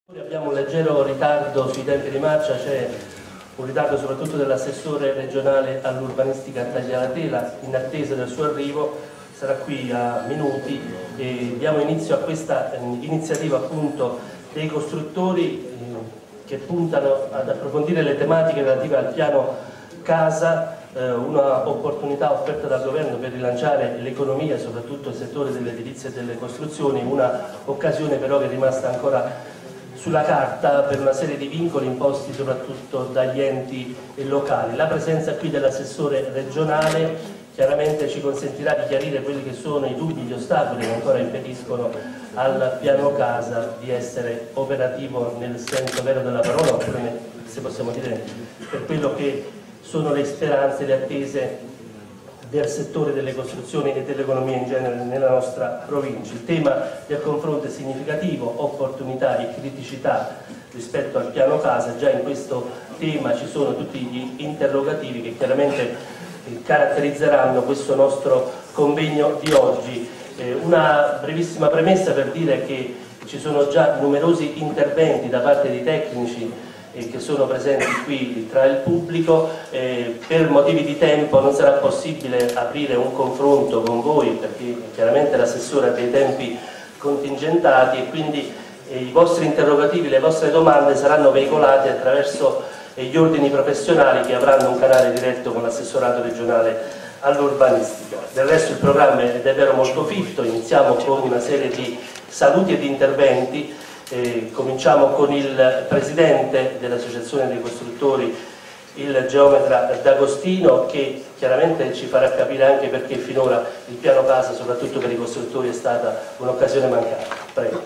Abbiamo un leggero ritardo sui tempi di marcia, c'è un ritardo soprattutto dell'assessore regionale all'urbanistica Tagliatela, in attesa del suo arrivo, sarà qui a minuti e diamo inizio a questa iniziativa appunto dei costruttori che puntano ad approfondire le tematiche relative al piano casa, una opportunità offerta dal governo per rilanciare l'economia, soprattutto il settore dell'edilizia e delle costruzioni, una occasione però che è rimasta ancora sulla carta per una serie di vincoli imposti soprattutto dagli enti locali. La presenza qui dell'assessore regionale chiaramente ci consentirà di chiarire quelli che sono i dubbi, gli ostacoli che ancora impediscono al piano casa di essere operativo nel senso vero della parola, oppure se possiamo dire per quello che sono le speranze e le attese del settore delle costruzioni e dell'economia in genere nella nostra provincia. Il tema del confronto è significativo, opportunità e criticità rispetto al piano casa. Già in questo tema ci sono tutti gli interrogativi che chiaramente caratterizzeranno questo nostro convegno di oggi. Una brevissima premessa per dire che ci sono già numerosi interventi da parte di tecnici che sono presenti qui tra il pubblico. Per motivi di tempo non sarà possibile aprire un confronto con voi perché chiaramente l'assessore ha dei tempi contingentati e quindi i vostri interrogativi, le vostre domande saranno veicolate attraverso gli ordini professionali che avranno un canale diretto con l'assessorato regionale all'urbanistica. Del resto il programma è davvero molto fitto, iniziamo con una serie di saluti e di interventi. Cominciamo con il presidente dell'Associazione dei Costruttori, il geometra D'Agostino, che chiaramente ci farà capire anche perché finora il piano casa, soprattutto per i costruttori, è stata un'occasione mancata. Prego.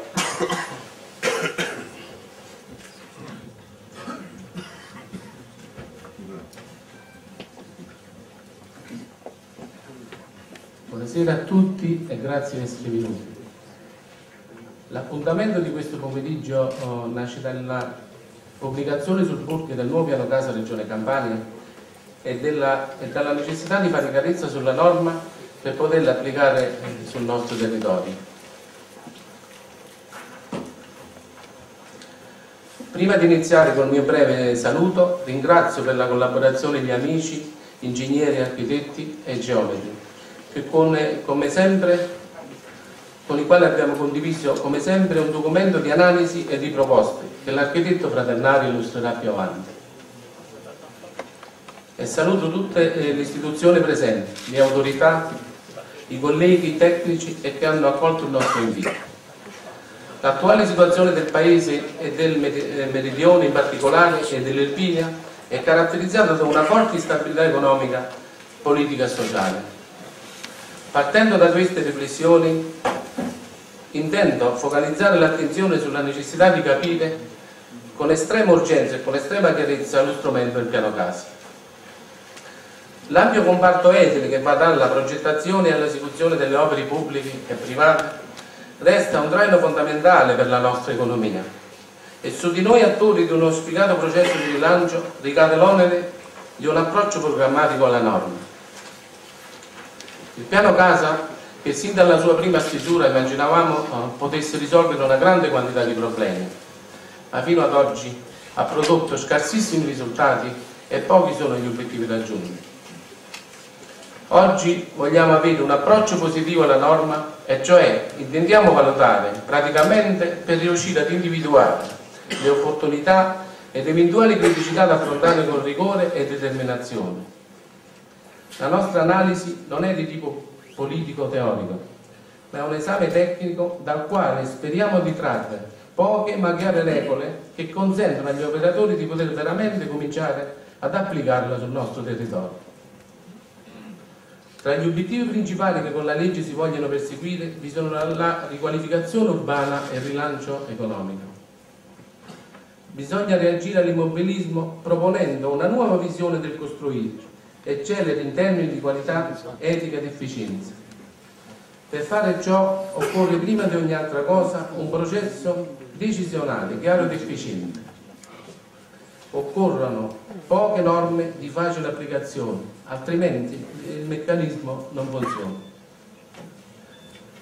Buonasera a tutti e grazie di essere venuti. L'appuntamento di questo pomeriggio nasce dalla pubblicazione sul PURC del nuovo piano casa Regione Campania e dalla necessità di fare chiarezza sulla norma per poterla applicare sul nostro territorio. Prima di iniziare col mio breve saluto, ringrazio per la collaborazione gli amici, ingegneri, architetti e geometri, che con i quali abbiamo condiviso come sempre un documento di analisi e di proposte che l'architetto Fratennario illustrerà più avanti. E saluto tutte le istituzioni presenti, le autorità, i colleghi tecnici e che hanno accolto il nostro invito. L'attuale situazione del Paese e del Meridione in particolare e dell'Irpinia è caratterizzata da una forte instabilità economica, politica e sociale. Partendo da queste riflessioni, intendo focalizzare l'attenzione sulla necessità di capire con estrema urgenza e con estrema chiarezza lo strumento del piano casa. L'ampio comparto edile che va dalla progettazione all'esecuzione delle opere pubbliche e private resta un traino fondamentale per la nostra economia e su di noi attori di uno auspicato processo di rilancio ricade l'onere di un approccio programmatico alla norma. Il piano casa, che sin dalla sua prima stesura immaginavamo potesse risolvere una grande quantità di problemi, ma fino ad oggi ha prodotto scarsissimi risultati e pochi sono gli obiettivi raggiunti. Oggi vogliamo avere un approccio positivo alla norma e cioè intendiamo valutare praticamente per riuscire ad individuare le opportunità ed eventuali criticità da affrontare con rigore e determinazione. La nostra analisi non è di tipo politico-teorico, ma è un esame tecnico dal quale speriamo di trarre poche ma chiare regole che consentono agli operatori di poter veramente cominciare ad applicarla sul nostro territorio. Tra gli obiettivi principali che con la legge si vogliono perseguire vi sono la riqualificazione urbana e il rilancio economico. Bisogna reagire all'immobilismo proponendo una nuova visione del costruire e celere in termini di qualità, etica ed efficienza. Per fare ciò occorre prima di ogni altra cosa un processo decisionale, chiaro ed efficiente. Occorrono poche norme di facile applicazione, altrimenti il meccanismo non funziona.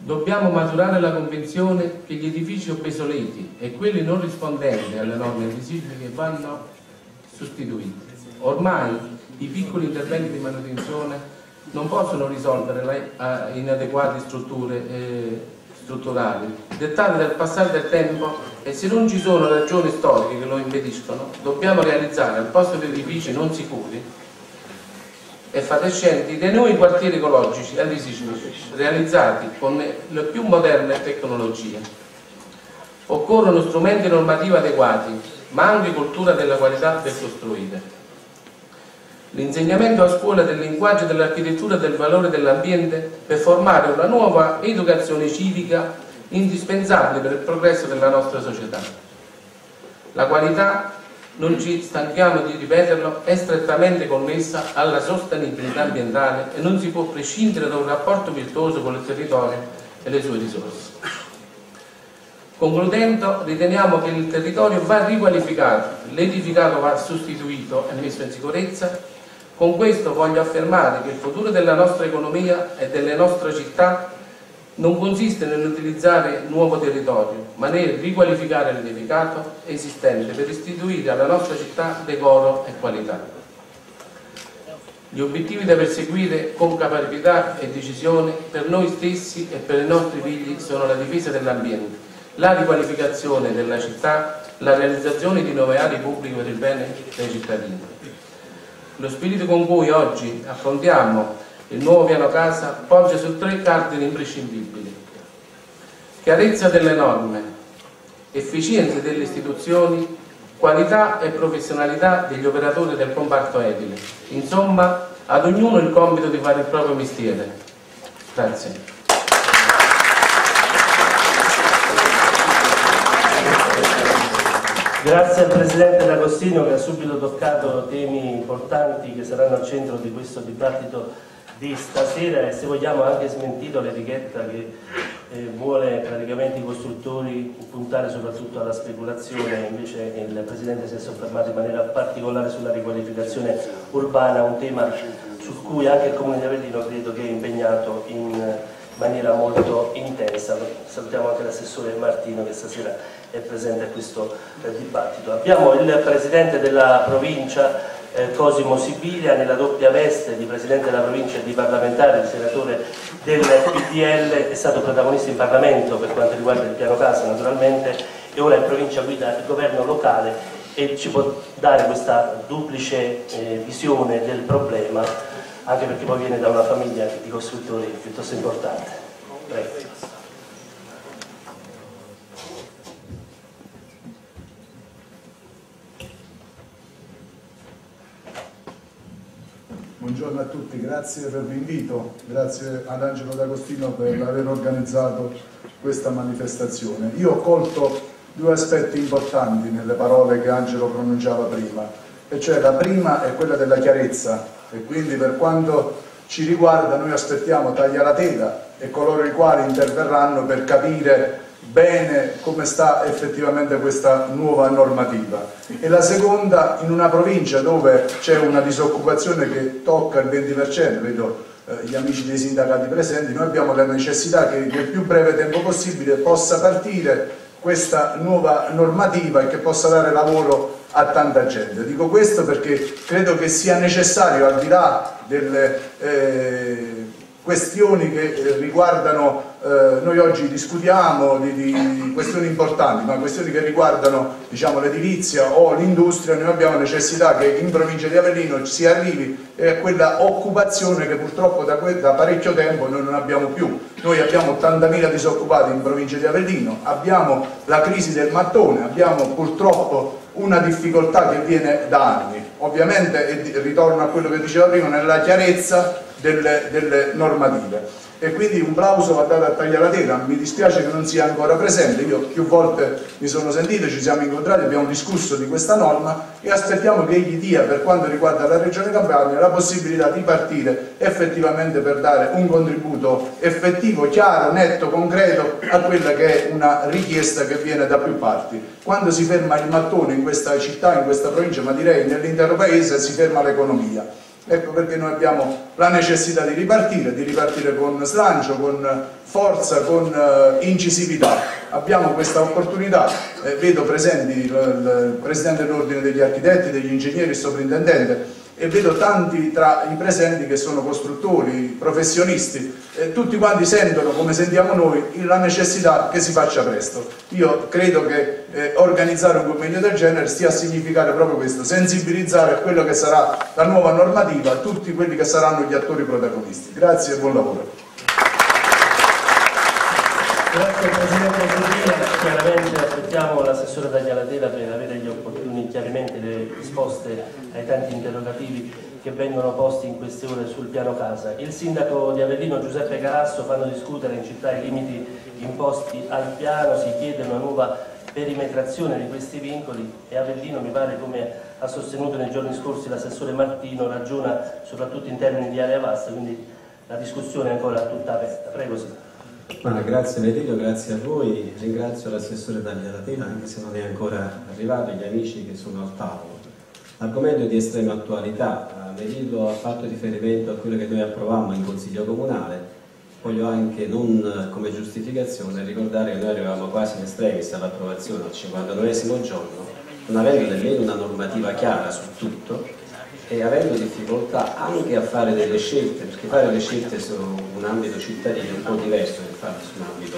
Dobbiamo maturare la convinzione che gli edifici obsoleti e quelli non rispondenti alle norme antisismiche vanno sostituiti. Ormai i piccoli interventi di manutenzione non possono risolvere le inadeguate strutturali dettate dal passare del tempo, e se non ci sono ragioni storiche che lo impediscono, dobbiamo realizzare al posto di edifici non sicuri e fatiscenti dei nuovi quartieri ecologici antisismici realizzati con le più moderne tecnologie. Occorrono strumenti normativi adeguati, ma anche cultura della qualità del costruire. L'insegnamento a scuola del linguaggio dell'architettura e del valore dell'ambiente per formare una nuova educazione civica indispensabile per il progresso della nostra società. La qualità, non ci stanchiamo di ripeterlo, è strettamente connessa alla sostenibilità ambientale e non si può prescindere da un rapporto virtuoso con il territorio e le sue risorse. Concludendo, riteniamo che il territorio va riqualificato, l'edificato va sostituito e messo in sicurezza. Con questo voglio affermare che il futuro della nostra economia e delle nostre città non consiste nell'utilizzare nuovo territorio, ma nel riqualificare l'edificato esistente per restituire alla nostra città decoro e qualità. Gli obiettivi da perseguire con capacità e decisione per noi stessi e per i nostri figli sono la difesa dell'ambiente, la riqualificazione della città, la realizzazione di nuove aree pubbliche per il bene dei cittadini. Lo spirito con cui oggi affrontiamo il nuovo piano casa poggia su 3 cardini imprescindibili: chiarezza delle norme, efficienza delle istituzioni, qualità e professionalità degli operatori del comparto edile. Insomma, ad ognuno il compito di fare il proprio mestiere. Grazie. Grazie al Presidente D'Agostino, che ha subito toccato temi importanti che saranno al centro di questo dibattito di stasera, e se vogliamo anche smentito l'etichetta che vuole praticamente i costruttori puntare soprattutto alla speculazione. Invece il Presidente si è soffermato in maniera particolare sulla riqualificazione urbana, un tema su cui anche il Comune di Avellino credo che è impegnato in maniera molto intensa. Salutiamo anche l'assessore Martino che stasera è presente a questo dibattito. Abbiamo il Presidente della provincia Cosimo Sibilia nella doppia veste di Presidente della provincia e di parlamentare, di senatore del PDL, è stato protagonista in Parlamento per quanto riguarda il piano casa naturalmente, e ora in provincia guida il governo locale e ci può dare questa duplice visione del problema, anche perché poi viene da una famiglia di costruttori piuttosto importante. Prego. Buongiorno a tutti, grazie per l'invito, grazie ad Angelo D'Agostino per aver organizzato questa manifestazione. Io ho colto 2 aspetti importanti nelle parole che Angelo pronunciava prima, e cioè la prima è quella della chiarezza, e quindi per quanto ci riguarda noi aspettiamo taglialatela e coloro i quali interverranno per capire bene come sta effettivamente questa nuova normativa. E la seconda, in una provincia dove c'è una disoccupazione che tocca il 20%, vedo gli amici dei sindacati presenti, noi abbiamo la necessità che nel più breve tempo possibile possa partire questa nuova normativa e che possa dare lavoro a tanta gente. Dico questo perché credo che sia necessario, al di là delle questioni che riguardano, noi oggi discutiamo di questioni importanti, ma questioni che riguardano, diciamo, l'edilizia o l'industria, noi abbiamo necessità che in provincia di Avellino si arrivi a quella occupazione che purtroppo da parecchio tempo noi non abbiamo più. Noi abbiamo 80.000 disoccupati in provincia di Avellino, abbiamo la crisi del mattone, abbiamo purtroppo una difficoltà che viene da anni. Ovviamente, e ritorno a quello che diceva prima, nella chiarezza delle normative. E quindi un plauso va dato a Taglialatela, mi dispiace che non sia ancora presente, io più volte mi sono sentito, ci siamo incontrati, abbiamo discusso di questa norma e aspettiamo che egli dia, per quanto riguarda la Regione Campania, la possibilità di partire effettivamente per dare un contributo effettivo, chiaro, netto, concreto a quella che è una richiesta che viene da più parti. Quando si ferma il mattone in questa città, in questa provincia, ma direi nell'intero paese, si ferma l'economia. Ecco perché noi abbiamo la necessità di ripartire con slancio, con forza, con incisività. Abbiamo questa opportunità, vedo presenti il Presidente dell'Ordine degli Architetti, degli Ingegneri, il Sovrintendente, e vedo tanti tra i presenti che sono costruttori, professionisti, tutti quanti sentono, come sentiamo noi, la necessità che si faccia presto. Io credo che organizzare un convegno del genere stia a significare proprio questo, sensibilizzare a quello che sarà la nuova normativa, tutti quelli che saranno gli attori protagonisti. Grazie e buon lavoro. Grazie Presidente Zurlina, chiaramente aspettiamo l'assessore Taglialatela per avere gli opportuni chiarimenti e le risposte ai tanti interrogativi che vengono posti in queste ore sul piano casa. Il sindaco di Avellino Giuseppe Carasso fanno discutere in città i limiti imposti al piano, si chiede una nuova perimetrazione di questi vincoli e Avellino, mi pare, come ha sostenuto nei giorni scorsi l'assessore Martino, ragiona soprattutto in termini di area vasta, quindi la discussione è ancora tutta aperta. Prego Sindaco. Grazie Lerilio, grazie a voi, ringrazio l'assessore Taglialatela anche se non è ancora arrivato, e gli amici che sono al tavolo. L'argomento è di estrema attualità, Lerilio ha fatto riferimento a quello che noi approvammo in Consiglio Comunale, voglio anche, non come giustificazione, ricordare che noi arrivavamo quasi in estremis all'approvazione al 59esimo giorno, non avendo nemmeno una normativa chiara su tutto e avendo difficoltà anche a fare delle scelte, perché fare le scelte su un ambito cittadino è un po' diverso che farle su un ambito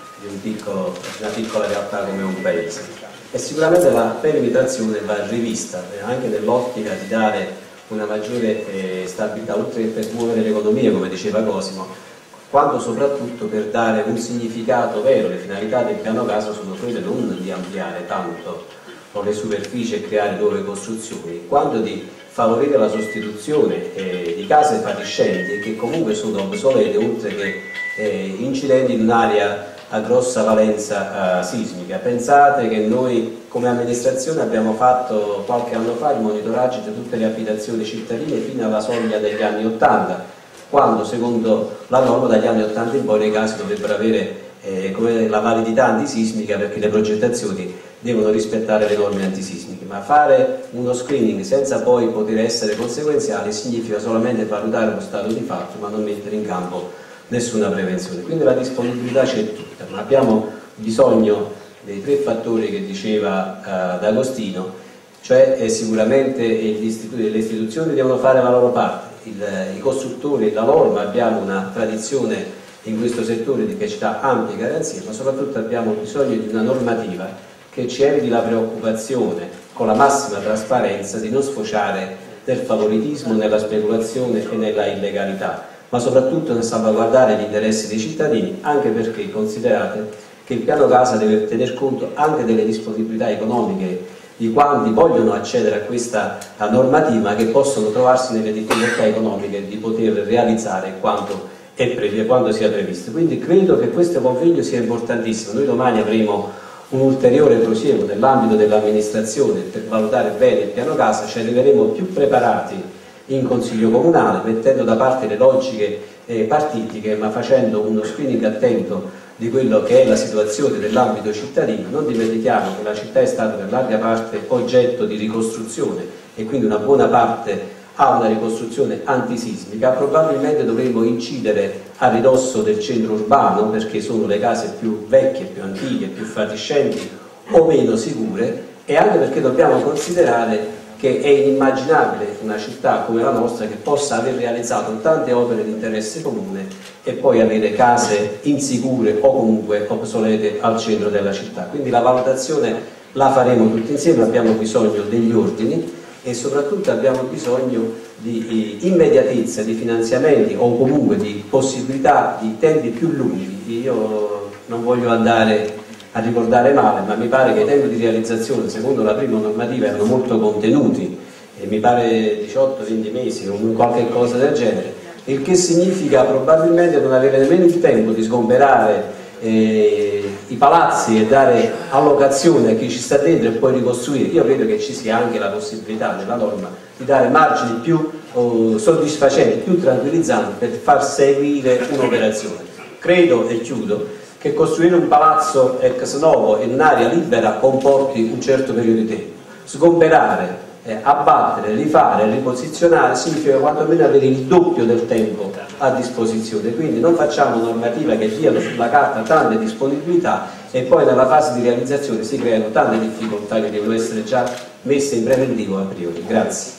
di una piccola realtà come un paese. E sicuramente la perimetrazione va rivista, anche nell'ottica di dare una maggiore stabilità, oltre che per smuovere l'economia, come diceva Cosimo, quanto soprattutto per dare un significato vero. Le finalità del piano casa sono quelle non di ampliare tanto le superfici e creare nuove costruzioni, quanto di favorire la sostituzione di case fatiscenti che comunque sono obsolete, oltre che incidenti in un'area a grossa valenza sismica. Pensate che noi come amministrazione abbiamo fatto qualche anno fa il monitoraggio di tutte le abitazioni cittadine fino alla soglia degli anni 80, quando secondo la norma dagli anni 80 in poi le case dovrebbero avere come la validità antisismica, perché le progettazioni devono rispettare le norme antisismiche, ma fare uno screening senza poi poter essere conseguenziali significa solamente valutare lo stato di fatto ma non mettere in campo nessuna prevenzione. Quindi la disponibilità c'è tutta, ma abbiamo bisogno dei tre fattori che diceva D'Agostino, cioè sicuramente le istituzioni devono fare la loro parte, i costruttori, la norma, abbiamo una tradizione in questo settore che ci dà ampie garanzie, ma soprattutto abbiamo bisogno di una normativa che ci eviti la preoccupazione, con la massima trasparenza, di non sfociare nel favoritismo, nella speculazione e nella illegalità, ma soprattutto nel salvaguardare gli interessi dei cittadini, anche perché considerate che il piano casa deve tener conto anche delle disponibilità economiche di quanti vogliono accedere a questa normativa, che possono trovarsi nelle difficoltà economiche di poter realizzare quanto sia previsto. Quindi credo che questo convegno sia importantissimo. Noi domani avremo un ulteriore prosieguo nell'ambito dell'amministrazione per valutare bene il piano casa, ci arriveremo più preparati in Consiglio Comunale, mettendo da parte le logiche partitiche, ma facendo uno screening attento di quello che è la situazione dell'ambito cittadino. Non dimentichiamo che la città è stata per larga parte oggetto di ricostruzione e quindi una buona parte ha una ricostruzione antisismica. Probabilmente dovremo incidere a ridosso del centro urbano, perché sono le case più vecchie, più antiche, più fatiscenti o meno sicure, e anche perché dobbiamo considerare che è inimmaginabile una città come la nostra che possa aver realizzato tante opere di interesse comune e poi avere case insicure o comunque obsolete al centro della città. Quindi la valutazione la faremo tutti insieme, abbiamo bisogno degli ordini e soprattutto abbiamo bisogno di immediatezza, di finanziamenti o comunque di possibilità di tempi più lunghi. Io non voglio andare a ricordare male, ma mi pare che i tempi di realizzazione secondo la prima normativa erano molto contenuti, mi pare 18-20 mesi o qualche cosa del genere, il che significa probabilmente non avere nemmeno il tempo di sgomberare i palazzi e dare allocazione a chi ci sta dentro e poi ricostruire. Io credo che ci sia anche la possibilità nella norma di dare margini più soddisfacenti, più tranquillizzanti per far seguire un'operazione. Credo, e chiudo, che costruire un palazzo ex novo in un'area libera comporti un certo periodo di tempo. Sgomberare abbattere, rifare, riposizionare significa quantomeno avere il doppio del tempo a disposizione, quindi non facciamo normativa che diano sulla carta tante disponibilità e poi nella fase di realizzazione si creano tante difficoltà che devono essere già messe in preventivo a priori. Grazie.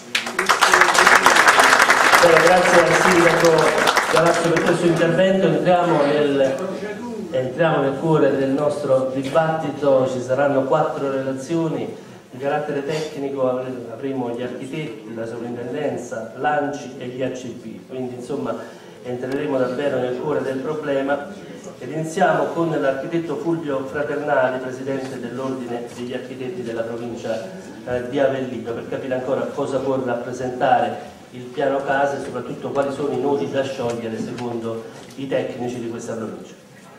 Bene, grazie al Sindaco Galazzo per questo intervento. Entriamo nel cuore del nostro dibattito. Ci saranno 4 relazioni di carattere tecnico, avremo gli architetti, la sovrintendenza, l'ANCI e gli ACP, quindi insomma entreremo davvero nel cuore del problema ed iniziamo con l'architetto Fulvio Fraternali, presidente dell'Ordine degli Architetti della provincia di Avellino, per capire ancora cosa può rappresentare il piano casa e soprattutto quali sono i nodi da sciogliere secondo i tecnici di questa provincia.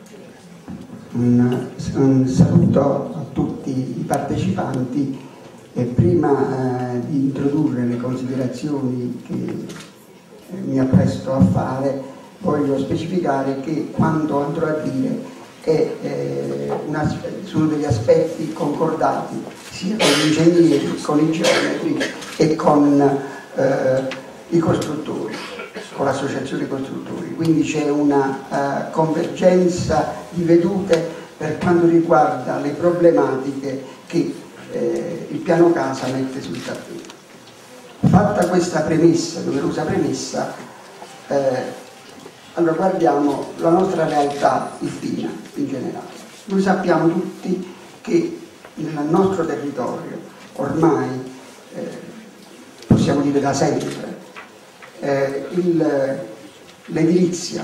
Un saluto a tutti i partecipanti e prima di introdurre le considerazioni che mi appresto a fare voglio specificare che quanto andrò a dire sono degli aspetti concordati sia con gli ingegneri, con i geometri e con i costruttori, con l'associazione costruttori, quindi c'è una convergenza di vedute per quanto riguarda le problematiche che il piano casa mette sul tappeto. Fatta questa premessa, doverosa premessa, allora guardiamo la nostra realtà irpina in generale. Noi sappiamo tutti che nel nostro territorio ormai possiamo dire da sempre l'edilizia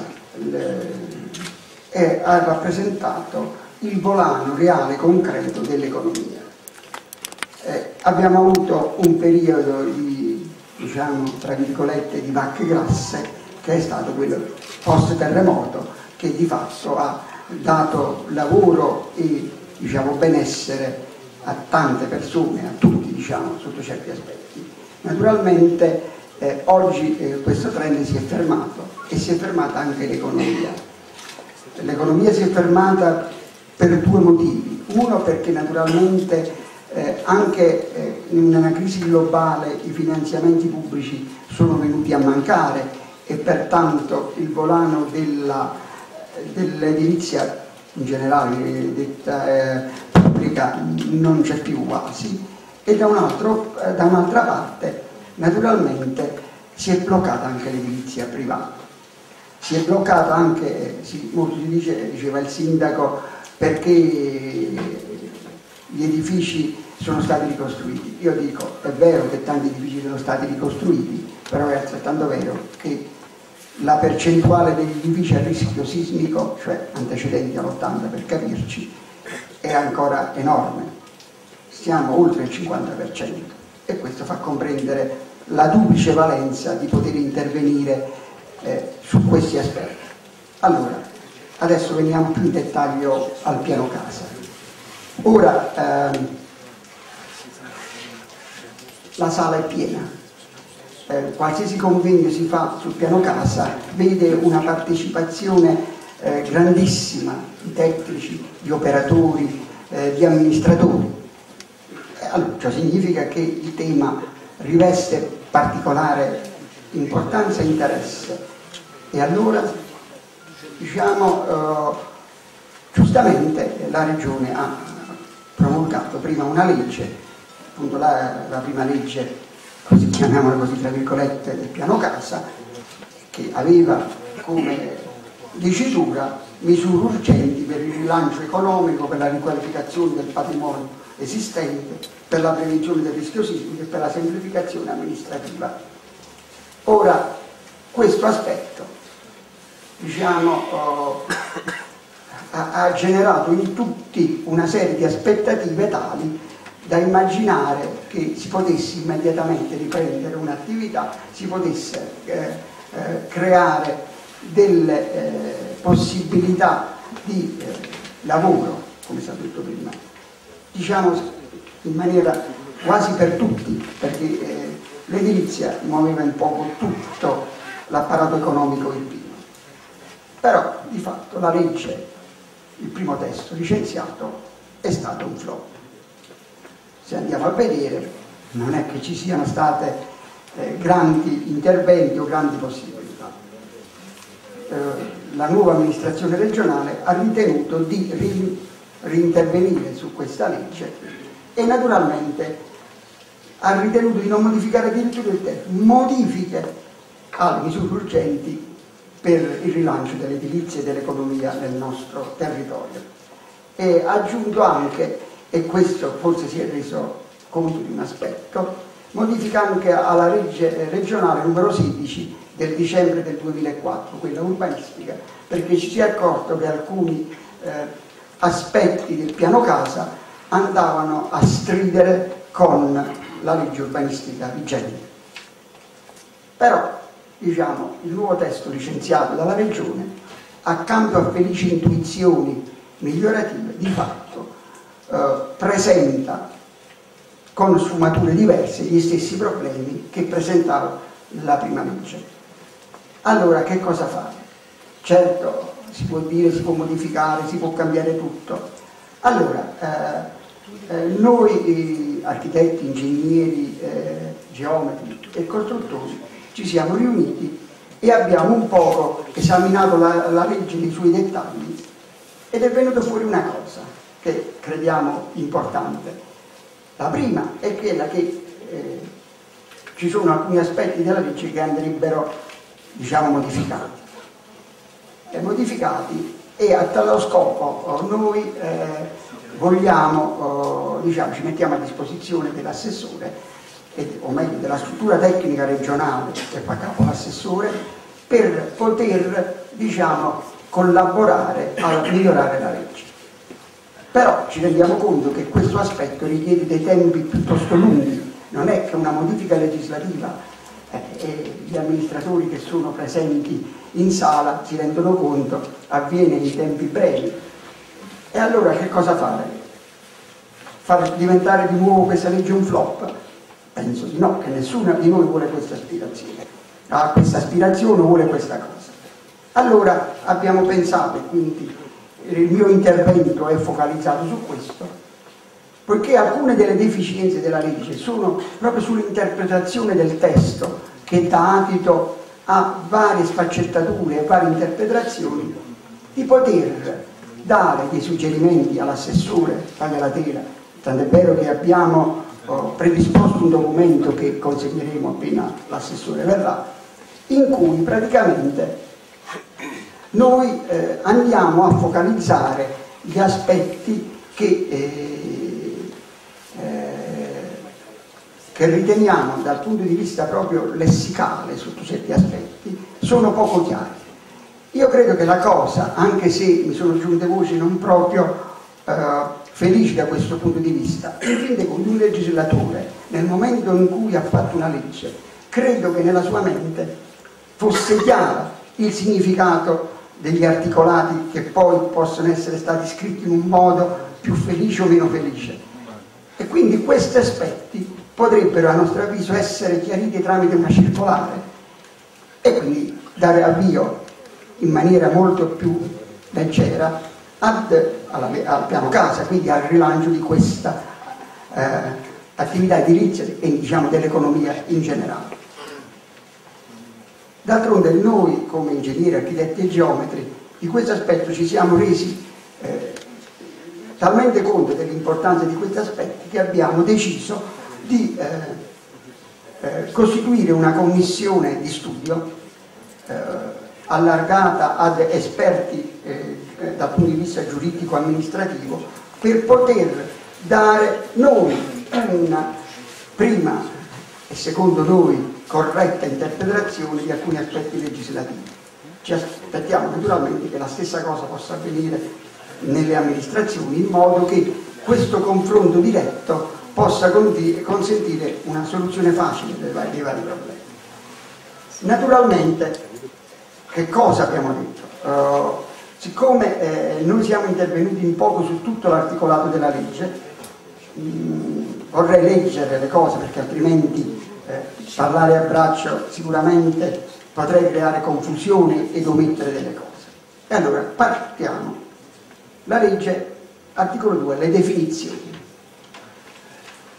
ha rappresentato il volano reale, concreto dell'economia. Abbiamo avuto un periodo di, diciamo, tra virgolette, di vacche grasse, che è stato quello post terremoto, che di fatto ha dato lavoro e, diciamo, benessere a tante persone, a tutti, diciamo, sotto certi aspetti. Naturalmente oggi questo trend si è fermato e si è fermata anche l'economia. L'economia si è fermata per 2 motivi. Uno, perché naturalmente anche in una crisi globale i finanziamenti pubblici sono venuti a mancare e pertanto il volano dell'edilizia in generale detta pubblica non c'è più quasi, e da un'altra parte naturalmente si è bloccata anche l'edilizia privata. Si è bloccata anche, molto si diceva il sindaco, perché gli edifici sono stati ricostruiti. Io dico, è vero che tanti edifici sono stati ricostruiti, però è altrettanto vero che la percentuale degli edifici a rischio sismico, cioè antecedenti all'80 per capirci, è ancora enorme. Siamo oltre il 50% e questo fa comprendere la duplice valenza di poter intervenire su questi aspetti. Allora, adesso veniamo più in dettaglio al piano casa. Ora, la sala è piena. Qualsiasi convegno si fa sul piano casa vede una partecipazione grandissima di tecnici, di operatori, di amministratori. Allora, ciò significa che il tema riveste particolare importanza e interesse. E allora, diciamo, giustamente la Regione ha promulgato prima una legge, appunto la prima legge, così chiamiamola così tra virgolette, del piano casa, che aveva come dicitura misure urgenti per il rilancio economico, per la riqualificazione del patrimonio esistente, per la prevenzione del rischio sismico e per la semplificazione amministrativa. Ora, questo aspetto, diciamo, ha generato in tutti una serie di aspettative tali da immaginare che si potesse immediatamente riprendere un'attività, si potesse creare delle possibilità di lavoro, come si è detto prima, diciamo in maniera quasi per tutti, perché l'edilizia muoveva un po' tutto l'apparato economico irpino. Però di fatto la legge, il primo testo licenziato, è stato un flop. Se andiamo a vedere, non è che ci siano state grandi interventi o grandi possibilità. La nuova amministrazione regionale ha ritenuto di rintervenire su questa legge e naturalmente ha ritenuto di non modificare addirittura il testo, modifiche alle misure urgenti per il rilancio dell'edilizia e dell'economia nel nostro territorio. E ha aggiunto anche, e questo forse si è reso conto di un aspetto, modifica anche alla legge regionale numero 16 del dicembre del 2004, quella urbanistica, perché ci si è accorto che alcuni aspetti del piano casa andavano a stridere con la legge urbanistica vigente. Però, diciamo, il nuovo testo licenziato dalla Regione, accanto a felici intuizioni migliorative, di fatto presenta con sfumature diverse gli stessi problemi che presentava la prima legge. Allora, che cosa fare? Certo, si può dire, si può modificare, si può cambiare tutto. Allora, noi architetti, ingegneri, geometri e costruttori ci siamo riuniti e abbiamo un poco esaminato la legge nei suoi dettagli ed è venuto fuori una cosa che crediamo importante. La prima è quella che ci sono alcuni aspetti della legge che andrebbero, diciamo, modificati e a tale scopo noi vogliamo, diciamo, ci mettiamo a disposizione dell'assessore, o meglio della struttura tecnica regionale che fa capo all'assessore, per poter, diciamo, collaborare a migliorare la legge. Però ci rendiamo conto che questo aspetto richiede dei tempi piuttosto lunghi, non è che una modifica legislativa, e gli amministratori che sono presenti in sala si rendono conto, avviene in tempi brevi. E allora che cosa fare? Far diventare di nuovo questa legge un flop? Penso di no, che nessuno di noi vuole questa aspirazione, ha questa aspirazione o vuole questa cosa. Allora abbiamo pensato, quindi il mio intervento è focalizzato su questo, poiché alcune delle deficienze della legge sono proprio sull'interpretazione del testo, che dà adito a varie sfaccettature e varie interpretazioni, di poter dare dei suggerimenti all'assessore Taglialatela, tant'è vero che abbiamo predisposto un documento che consegneremo appena l'assessore verrà, in cui praticamente noi andiamo a focalizzare gli aspetti che riteniamo dal punto di vista proprio lessicale, sotto certi aspetti, sono poco chiari. Io credo che la cosa, anche se mi sono giunte voci non proprio felici da questo punto di vista, in fin dei conti un legislatore, nel momento in cui ha fatto una legge, credo che nella sua mente fosse chiaro il significato degli articolati che poi possono essere stati scritti in un modo più felice o meno felice. E quindi questi aspetti potrebbero, a nostro avviso, essere chiariti tramite una circolare e quindi dare avvio in maniera molto più leggera al piano casa, quindi al rilancio di questa attività edilizia e, diciamo, dell'economia in generale. D'altronde noi, come ingegneri, architetti e geometri, di questo aspetto ci siamo resi talmente conto dell'importanza di questi aspetti che abbiamo deciso di costituire una commissione di studio allargata ad esperti dal punto di vista giuridico-amministrativo, per poter dare noi una prima e secondo noi corretta interpretazione di alcuni aspetti legislativi. Ci aspettiamo naturalmente che la stessa cosa possa avvenire nelle amministrazioni, in modo che questo confronto diretto possa consentire una soluzione facile dei vari problemi. Naturalmente, che cosa abbiamo detto? Siccome noi siamo intervenuti un poco su tutto l'articolato della legge, vorrei leggere le cose perché altrimenti parlare a braccio sicuramente potrei creare confusione ed omettere delle cose. E allora partiamo. La legge, articolo 2, le definizioni.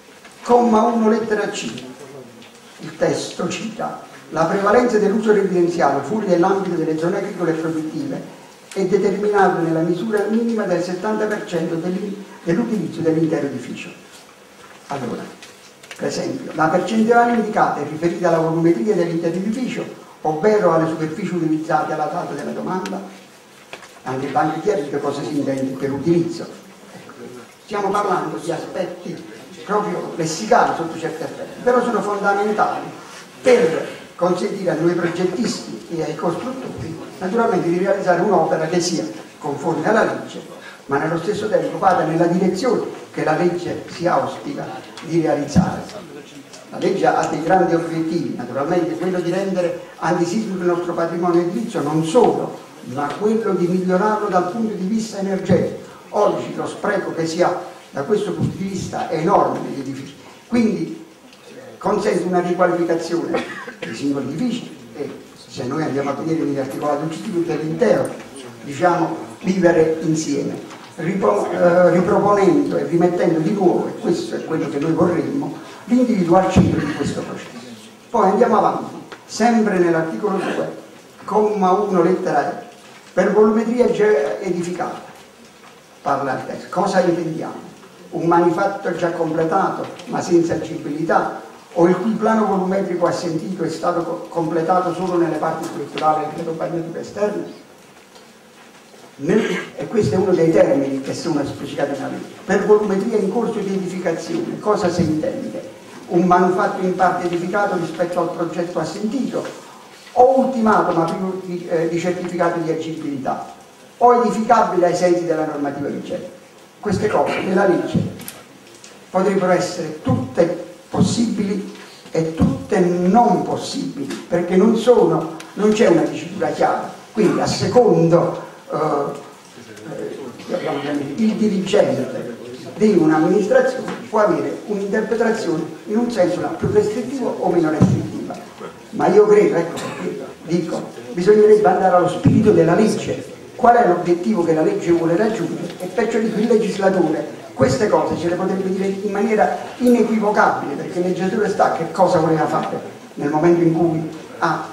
Comma 1 lettera C, il testo cita: la prevalenza dell'uso residenziale fuori dell'ambito delle zone agricole e produttive è determinato nella misura minima del 70% dell'utilizzo dell'intero edificio. Allora, per esempio, la percentuale indicata è riferita alla volumetria dell'intero edificio, ovvero alle superfici utilizzate alla data della domanda. Anche va anche chiarito cosa si intende per utilizzo. Stiamo parlando di aspetti proprio lessicali sotto certi aspetti, però sono fondamentali per consentire a noi progettisti e ai costruttori naturalmente di realizzare un'opera che sia conforme alla legge, ma nello stesso tempo vada nella direzione che la legge si auspica di realizzare. La legge ha dei grandi obiettivi, naturalmente quello di rendere antisismico il nostro patrimonio edilizio, non solo, ma quello di migliorarlo dal punto di vista energetico. Oggi lo spreco che si ha da questo punto di vista è enorme negli edifici, quindi consente una riqualificazione dei singoli edifici e se noi andiamo a vedere negli articolati successivi dell'intero, diciamo, vivere insieme, riproponendo e rimettendo di nuovo, e questo è quello che noi vorremmo, l'individuo al centro di questo processo. Poi andiamo avanti, sempre nell'articolo 2, comma 1 lettera E, per volumetria già edificata, parla il testo. Cosa intendiamo? Un manifatto già completato ma senza agibilità, o il cui plano volumetrico assentito è stato completato solo nelle parti strutturali e retrobagnatiche esterne? E questo è uno dei termini che sono specificati nella legge. Per volumetria in corso di edificazione, cosa si intende? Un manufatto in parte edificato rispetto al progetto assentito, o ultimato ma privo di certificato di agibilità, o edificabile ai sensi della normativa vigente. Queste cose nella legge potrebbero essere tutte possibili e tutte non possibili, perché non c'è una dicitura chiara, quindi a secondo il dirigente di un'amministrazione può avere un'interpretazione in un senso più restrittivo o meno restrittiva, ma io credo, ecco perché dico, bisognerebbe andare allo spirito della legge, qual è l'obiettivo che la legge vuole raggiungere, e perciò dico il legislatore queste cose ce le potrebbe dire in maniera inequivocabile, perché il legislatore sa che cosa voleva fare nel momento in cui ha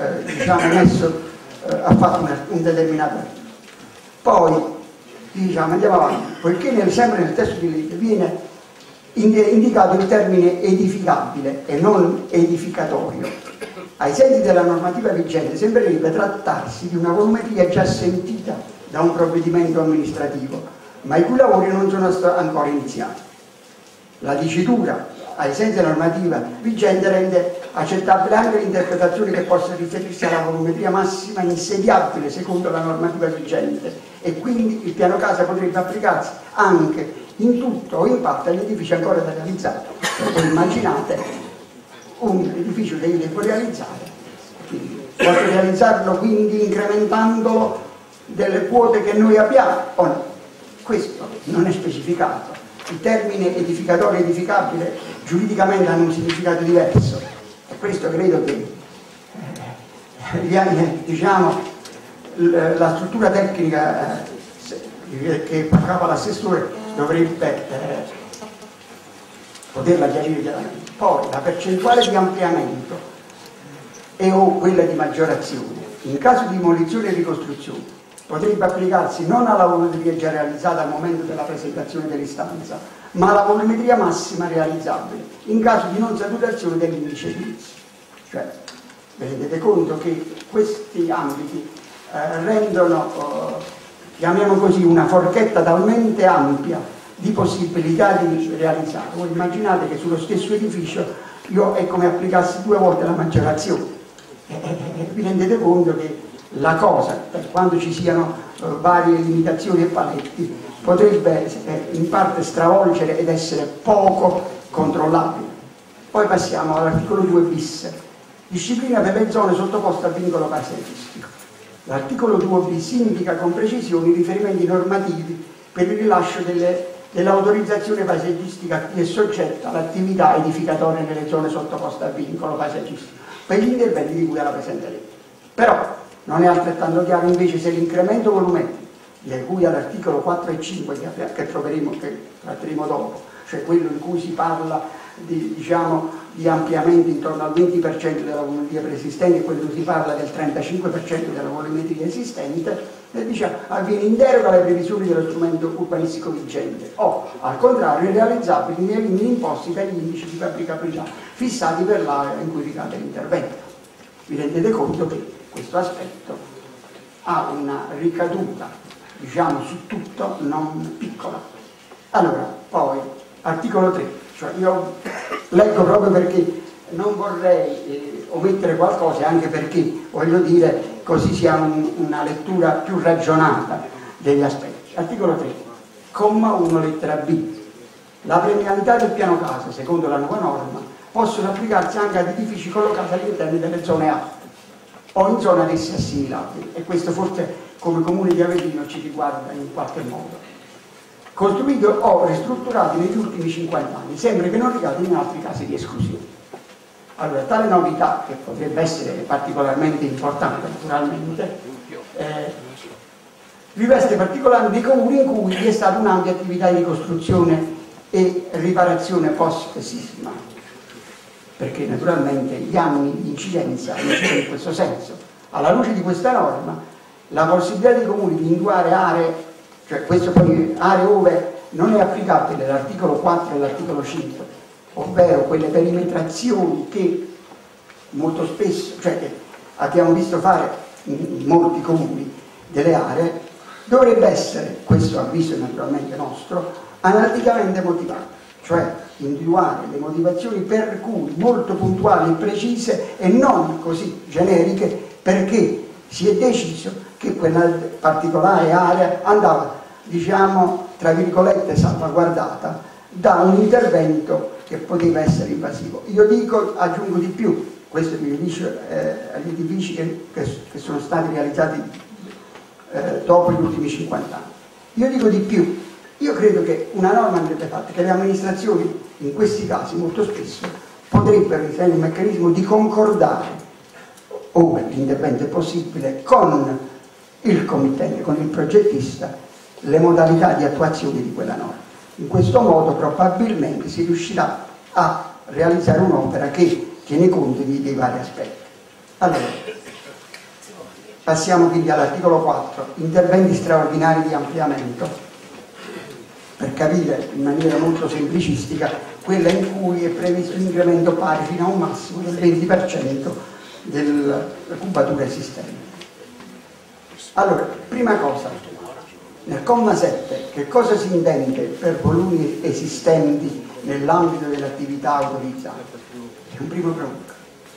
fatto un determinato articolo. Poi diciamo, andiamo avanti, poiché sempre nel testo di legge viene indicato il termine edificabile e non edificatorio. Ai sensi della normativa vigente sembrerebbe trattarsi di una volumetria già sentita da un provvedimento amministrativo, ma i cui lavori non sono ancora iniziati. La dicitura ai sensi della normativa vigente rende accettabile anche l'interpretazione che possa riferirsi alla volumetria massima insediabile secondo la normativa vigente, e quindi il piano casa potrebbe applicarsi anche in tutto o in parte agli edifici ancora da realizzare. Voi immaginate un edificio che io devo realizzare, posso realizzarlo quindi incrementandolo delle quote che noi abbiamo o no? Questo non è specificato. Il termine edificatorio e edificabile giuridicamente hanno un significato diverso, e questo credo che la struttura tecnica che parlava l'assessore dovrebbe poterla chiarire chiaramente. Poi la percentuale di ampliamento e o quella di maggiorazione in caso di demolizione e ricostruzione potrebbe applicarsi non alla volumetria già realizzata al momento della presentazione dell'istanza, ma alla volumetria massima realizzabile in caso di non saturazione dell'indice edilizio. Cioè, vi rendete conto che questi ambiti rendono, chiamiamo così, una forchetta talmente ampia di possibilità di realizzare. Voi immaginate che sullo stesso edificio è come applicassi 2 volte la maggiorazione. Vi rendete conto che la cosa, per quando ci siano varie limitazioni e paletti, potrebbe in parte stravolgere ed essere poco controllabile. Poi passiamo all'articolo 2 bis, disciplina per le zone sottoposte al vincolo paesaggistico. L'articolo 2 bis indica con precisione i riferimenti normativi per il rilascio dell'autorizzazione paesaggistica che è soggetta all'attività edificatoria nelle zone sottoposte al vincolo paesaggistico per gli interventi di cui alla presente legge. Però non è altrettanto chiaro invece se l'incremento volumetrico, di cui all'articolo 4 e 5 che tratteremo dopo, cioè quello in cui si parla di ampliamento intorno al 20% della volumetria preesistente, e quando si parla del 35% della volumetria esistente, avviene in deroga alle previsioni dello strumento urbanistico vigente, o al contrario irrealizzabili nei limiti imposti dagli indici di fabbricabilità fissati per l'area in cui ricade l'intervento. Vi rendete conto che questo aspetto ha una ricaduta, su tutto, non piccola. Allora, poi, articolo 3, cioè io leggo proprio perché non vorrei omettere qualcosa, anche perché, voglio dire, così sia una lettura più ragionata degli aspetti. Articolo 3, comma 1, lettera B. La premialità del piano casa, secondo la nuova norma, possono applicarsi anche ad edifici collocati all'interno delle zone alte o in zone ad essi assimilabili, e questo forse come Comune di Avellino ci riguarda in qualche modo. Costruiti o ristrutturati negli ultimi 50 anni, sempre che non ricadano in altri casi di esclusione. Allora, tale novità, che potrebbe essere particolarmente importante naturalmente, riveste particolare dei comuni in cui vi è stata un'ampia attività di ricostruzione e riparazione post-sisma, perché naturalmente gli anni di incidenza incidono in questo senso. Alla luce di questa norma, la possibilità dei comuni di individuare aree, cioè questo poi aree ove non è applicabile l'articolo 4 e l'articolo 5, ovvero quelle perimetrazioni che molto spesso, cioè che abbiamo visto fare in molti comuni delle aree, dovrebbe essere, questo avviso naturalmente nostro, analiticamente motivato, cioè individuare le motivazioni per cui molto puntuali e precise e non così generiche, perché si è deciso che quella particolare area andava, tra virgolette, salvaguardata da un intervento che poteva essere invasivo. Io dico, aggiungo di più, questo mi riferisce agli edifici che sono stati realizzati dopo gli ultimi 50 anni. Io dico di più, io credo che una norma andrebbe fatta, che le amministrazioni in questi casi molto spesso potrebbero inserire un meccanismo di concordare, ove l'intervento è possibile, con il committente, con il progettista, le modalità di attuazione di quella norma. In questo modo probabilmente si riuscirà a realizzare un'opera che tiene conto dei vari aspetti. Allora, passiamo quindi all'articolo 4, interventi straordinari di ampliamento, per capire in maniera molto semplicistica quella in cui è previsto l'incremento pari fino a un massimo del 20% della cubatura esistente. Allora, prima cosa, nel comma 7, che cosa si intende per volumi esistenti nell'ambito dell'attività autorizzata? È un primo blocco.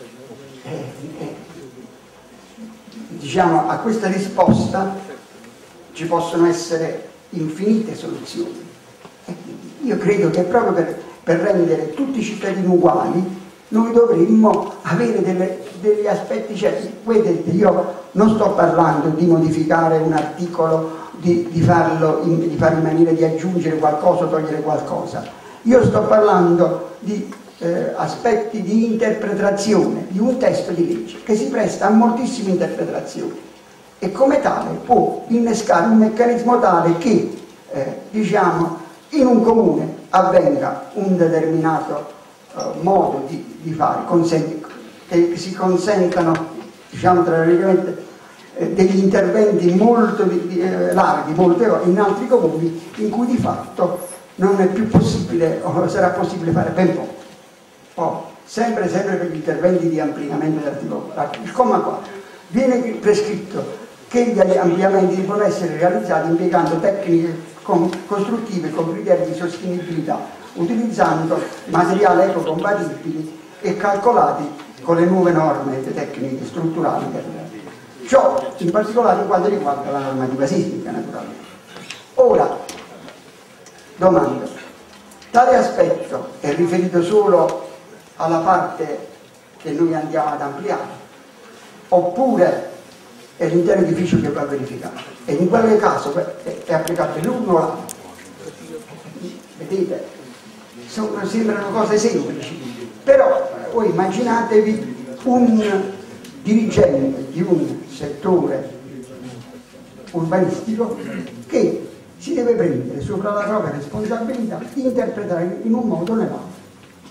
A questa risposta ci possono essere infinite soluzioni. Io credo che proprio per rendere tutti i cittadini uguali noi dovremmo avere degli aspetti certi. Vedete, io non sto parlando di modificare un articolo, di fare in maniera di aggiungere qualcosa o togliere qualcosa. Io sto parlando di aspetti di interpretazione di un testo di legge che si presta a moltissime interpretazioni e come tale può innescare un meccanismo tale che in un comune avvenga un determinato modo di fare, che si consentano, tra virgolette, degli interventi molto larghi, in altri comuni in cui di fatto non è più possibile o sarà possibile fare ben poco. Poi, sempre per gli interventi di ampliamento dell'articolo 4, il comma 4, viene prescritto che gli ampliamenti devono essere realizzati impiegando tecniche costruttive con criteri di sostenibilità, utilizzando materiali ecocompatibili e calcolati con le nuove norme tecniche strutturali. Ciò in particolare in quanto riguarda la normativa sismica, naturalmente. Ora, domanda, tale aspetto è riferito solo alla parte che noi andiamo ad ampliare, oppure è l'intero edificio che va verificato? E in quel caso è applicabile l'uno o l'altro. Vedete? Sembrano cose semplici, però voi immaginatevi un dirigente di un settore urbanistico che si deve prendere sopra la propria responsabilità di interpretare in un modo o nell'altro.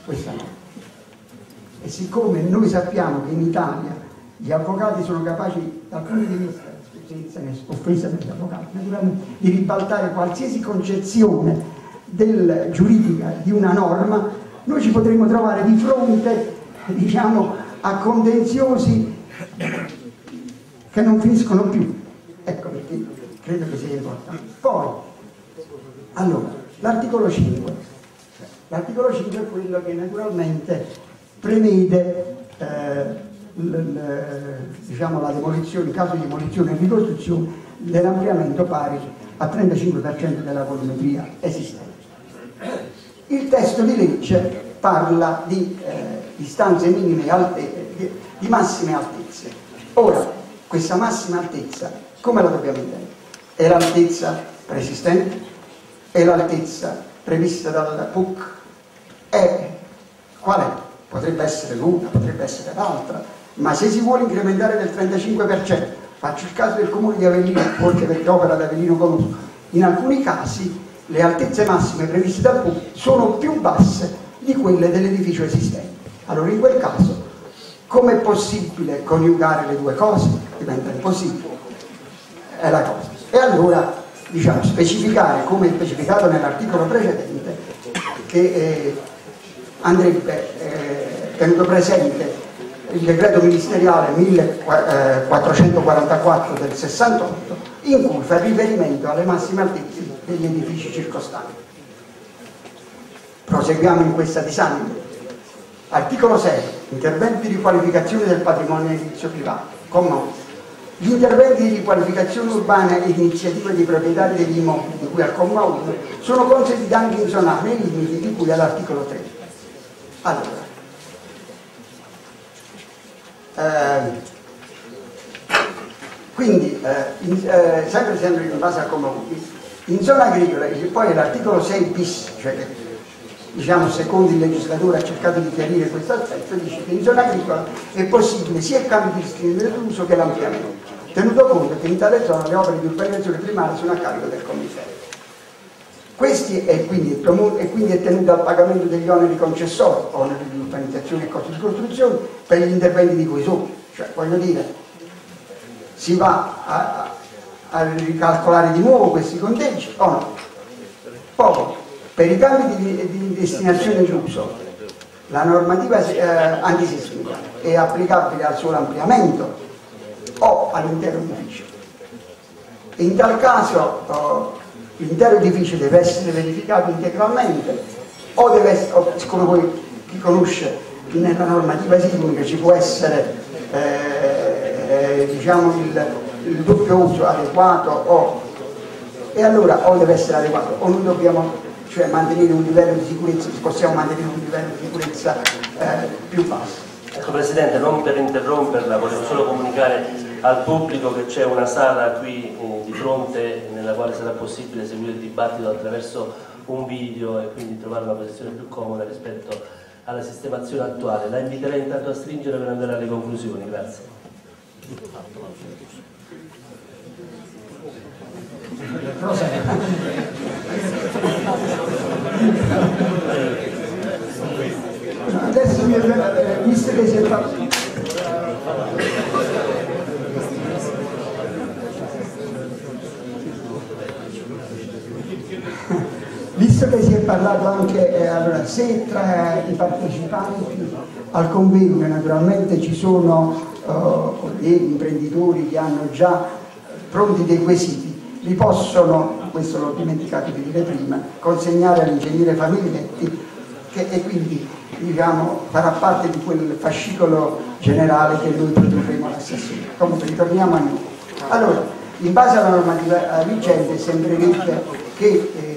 questa norma. E siccome noi sappiamo che in Italia gli avvocati sono capaci, dal punto di vista, senza offesa per gli avvocati, naturalmente, di ribaltare qualsiasi concezione giuridica di una norma, noi ci potremo trovare di fronte, diciamo, a contenziosi che non finiscono più. Ecco perché credo che sia importante. Poi, allora, l'articolo 5. L'articolo 5 è quello che naturalmente prevede diciamo, la demolizione, in caso di demolizione e ricostruzione, dell'ampliamento pari al 35% della volumetria esistente. Il testo di legge parla di distanze minime di massime altezze. Ora, questa massima altezza, come la dobbiamo intendere? È l'altezza preesistente? È l'altezza prevista dal PUC? Qual è? Potrebbe essere l'una, potrebbe essere l'altra, ma se si vuole incrementare del 35%, faccio il caso del comune di Avellino, forse perché opera ad Avellino conosco, in alcuni casi le altezze massime previste dal PUC sono più basse di quelle dell'edificio esistente. Allora in quel caso, come è possibile coniugare le due cose? Diventa impossibile, è la cosa. E allora, diciamo, specificare, come è specificato nell'articolo precedente, che andrebbe tenuto presente il decreto ministeriale 1444 del 68, in cui fa riferimento alle massime altezze degli edifici circostanti. Proseguiamo in questa disamina. Articolo 6. Interventi di riqualificazione del patrimonio edilizio privato. Comma 1. Gli interventi di riqualificazione urbana ed iniziative di proprietari degli immobili di cui al comma 1 sono consentiti anche in zona nei limiti di cui all'articolo 3. Allora, quindi sempre in base al comma 1, in zona agricola, poi l'articolo 6 bis, cioè che diciamo secondo il legislatore ha cercato di chiarire questo aspetto, dice che in zona agricola è possibile sia il cambio di destino dell'uso che l'ampliamento, tenuto conto che in tale zona le opere di urbanizzazione primaria sono a carico del commissario. Questi è quindi è tenuto al pagamento degli oneri concessori, oneri di urbanizzazione e costi di costruzione, per gli interventi di cui sopra. Cioè, voglio dire, si va a ricalcolare di nuovo questi conteggi o no? Poi, per i cambi di destinazione d'uso, la normativa antisismica è applicabile al solo ampliamento o all'intero edificio. In tal caso l'intero edificio deve essere verificato integralmente o deve essere, siccome poi chi conosce nella normativa sismica ci può essere diciamo il doppio uso adeguato e allora o deve essere adeguato o noi dobbiamo mantenere un livello di sicurezza, possiamo mantenere un livello di sicurezza più basso. Ecco Presidente, non per interromperla, volevo solo comunicare al pubblico che c'è una sala qui di fronte nella quale sarà possibile seguire il dibattito attraverso un video e quindi trovare una posizione più comoda rispetto alla sistemazione attuale. La inviterei intanto a stringere per andare alle conclusioni. Grazie. Adesso visto che si è parlato anche allora, se tra i partecipanti al convegno naturalmente ci sono colleghi, imprenditori che hanno già pronti dei quesiti, li possono, questo l'ho dimenticato di dire prima, consegnare all'ingegnere Famiglietti e quindi diciamo, farà parte di quel fascicolo generale che noi produrremo all'assessore. Comunque ritorniamo a noi. Allora, in base alla normativa vigente sembrerebbe che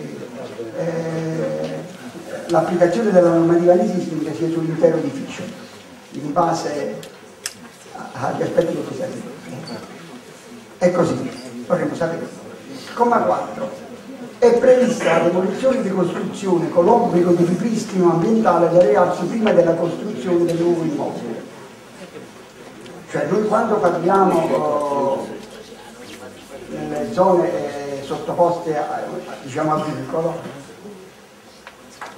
l'applicazione della normativa antisismica sia sull'intero edificio, in base agli aspetti che si arrivano. È così, vorremmo sapere. Comma 4. È prevista la demolizione e ricostruzione con l'obbligo di ripristino ambientale da realizzarsi prima della costruzione del nuovo immobile. Cioè noi quando parliamo nelle zone sottoposte diciamo, a vincolo,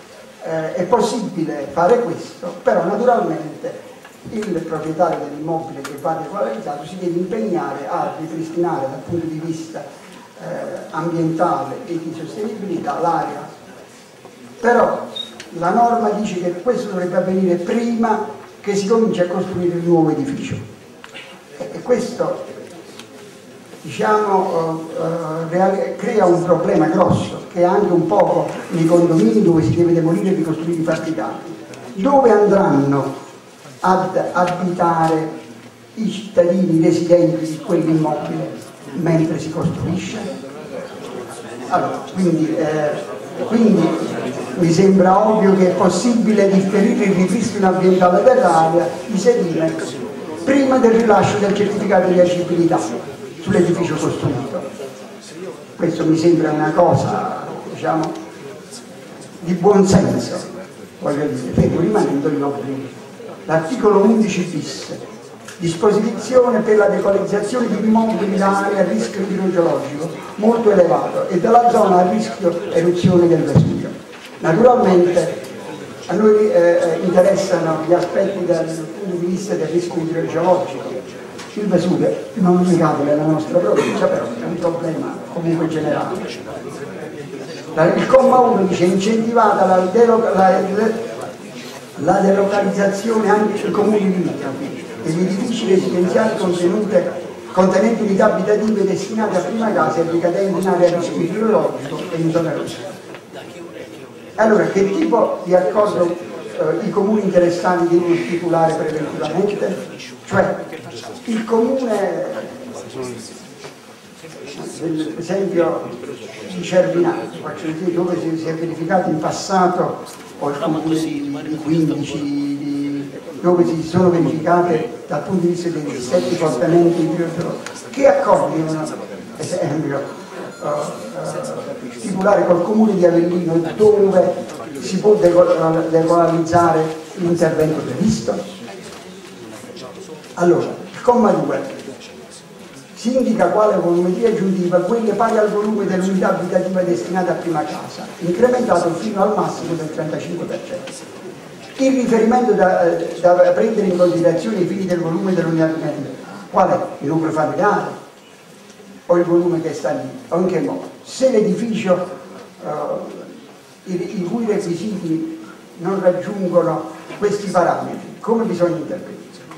è possibile fare questo, però naturalmente il proprietario dell'immobile che va regolarizzato si deve impegnare a ripristinare dal punto di vista ambientale e di sostenibilità l'area. Però la norma dice che questo dovrebbe avvenire prima che si cominci a costruire il nuovo edificio, e questo, diciamo, crea un problema grosso, che è anche un po' nei condomini dove si deve demolire e ricostruire i fabbricati. Dove andranno ad abitare i cittadini residenti di quell'immobile mentre si costruisce? Allora, quindi mi sembra ovvio che è possibile differire il ripristino ambientale dell'area di sedime prima del rilascio del certificato di agibilità sull'edificio costruito. Questo mi sembra una cosa, diciamo, di buon senso, voglio dire, fermo rimanendo gli obblighi. L'articolo 11 bis, disposizione per la decolonizzazione di immobili da aree a rischio idrogeologico molto elevato e dalla zona a rischio eruzione del Vesuvio. Naturalmente a noi interessano gli aspetti dal punto di vista del rischio idrogeologico. Il Vesuvio non è legato nella nostra provincia, però è un problema comunque generale. Il comma 1 dice incentivata la delocalizzazione anche sui comuni limitrofi degli edifici residenziali contenenti unità abitative destinate a prima casa e ricadenti in area a rischio idrogeologico e in zona rossa. Allora, che tipo di accordo i comuni interessati devono stipulare preventivamente? Cioè, il comune, per esempio di Cervinato, dove si è verificato in passato, o il comune di 15, dove si sono verificate dal punto di vista dei distretti fortemente idrogeologici, che accordi devono, esempio, stipulare col comune di Avellino dove si può decolonizzare l'intervento previsto? Allora, il comma 2 si indica quale volumetria aggiuntiva quelle pari al volume dell'unità abitativa destinata a prima casa, incrementato fino al massimo del 35%. Il riferimento da prendere in considerazione ai fini del volume dell'unità abitativa, qual è? Il nucleo familiare o il volume che sta lì? O in che modo? Se l'edificio i cui requisiti non raggiungono questi parametri, come bisogna intervenire?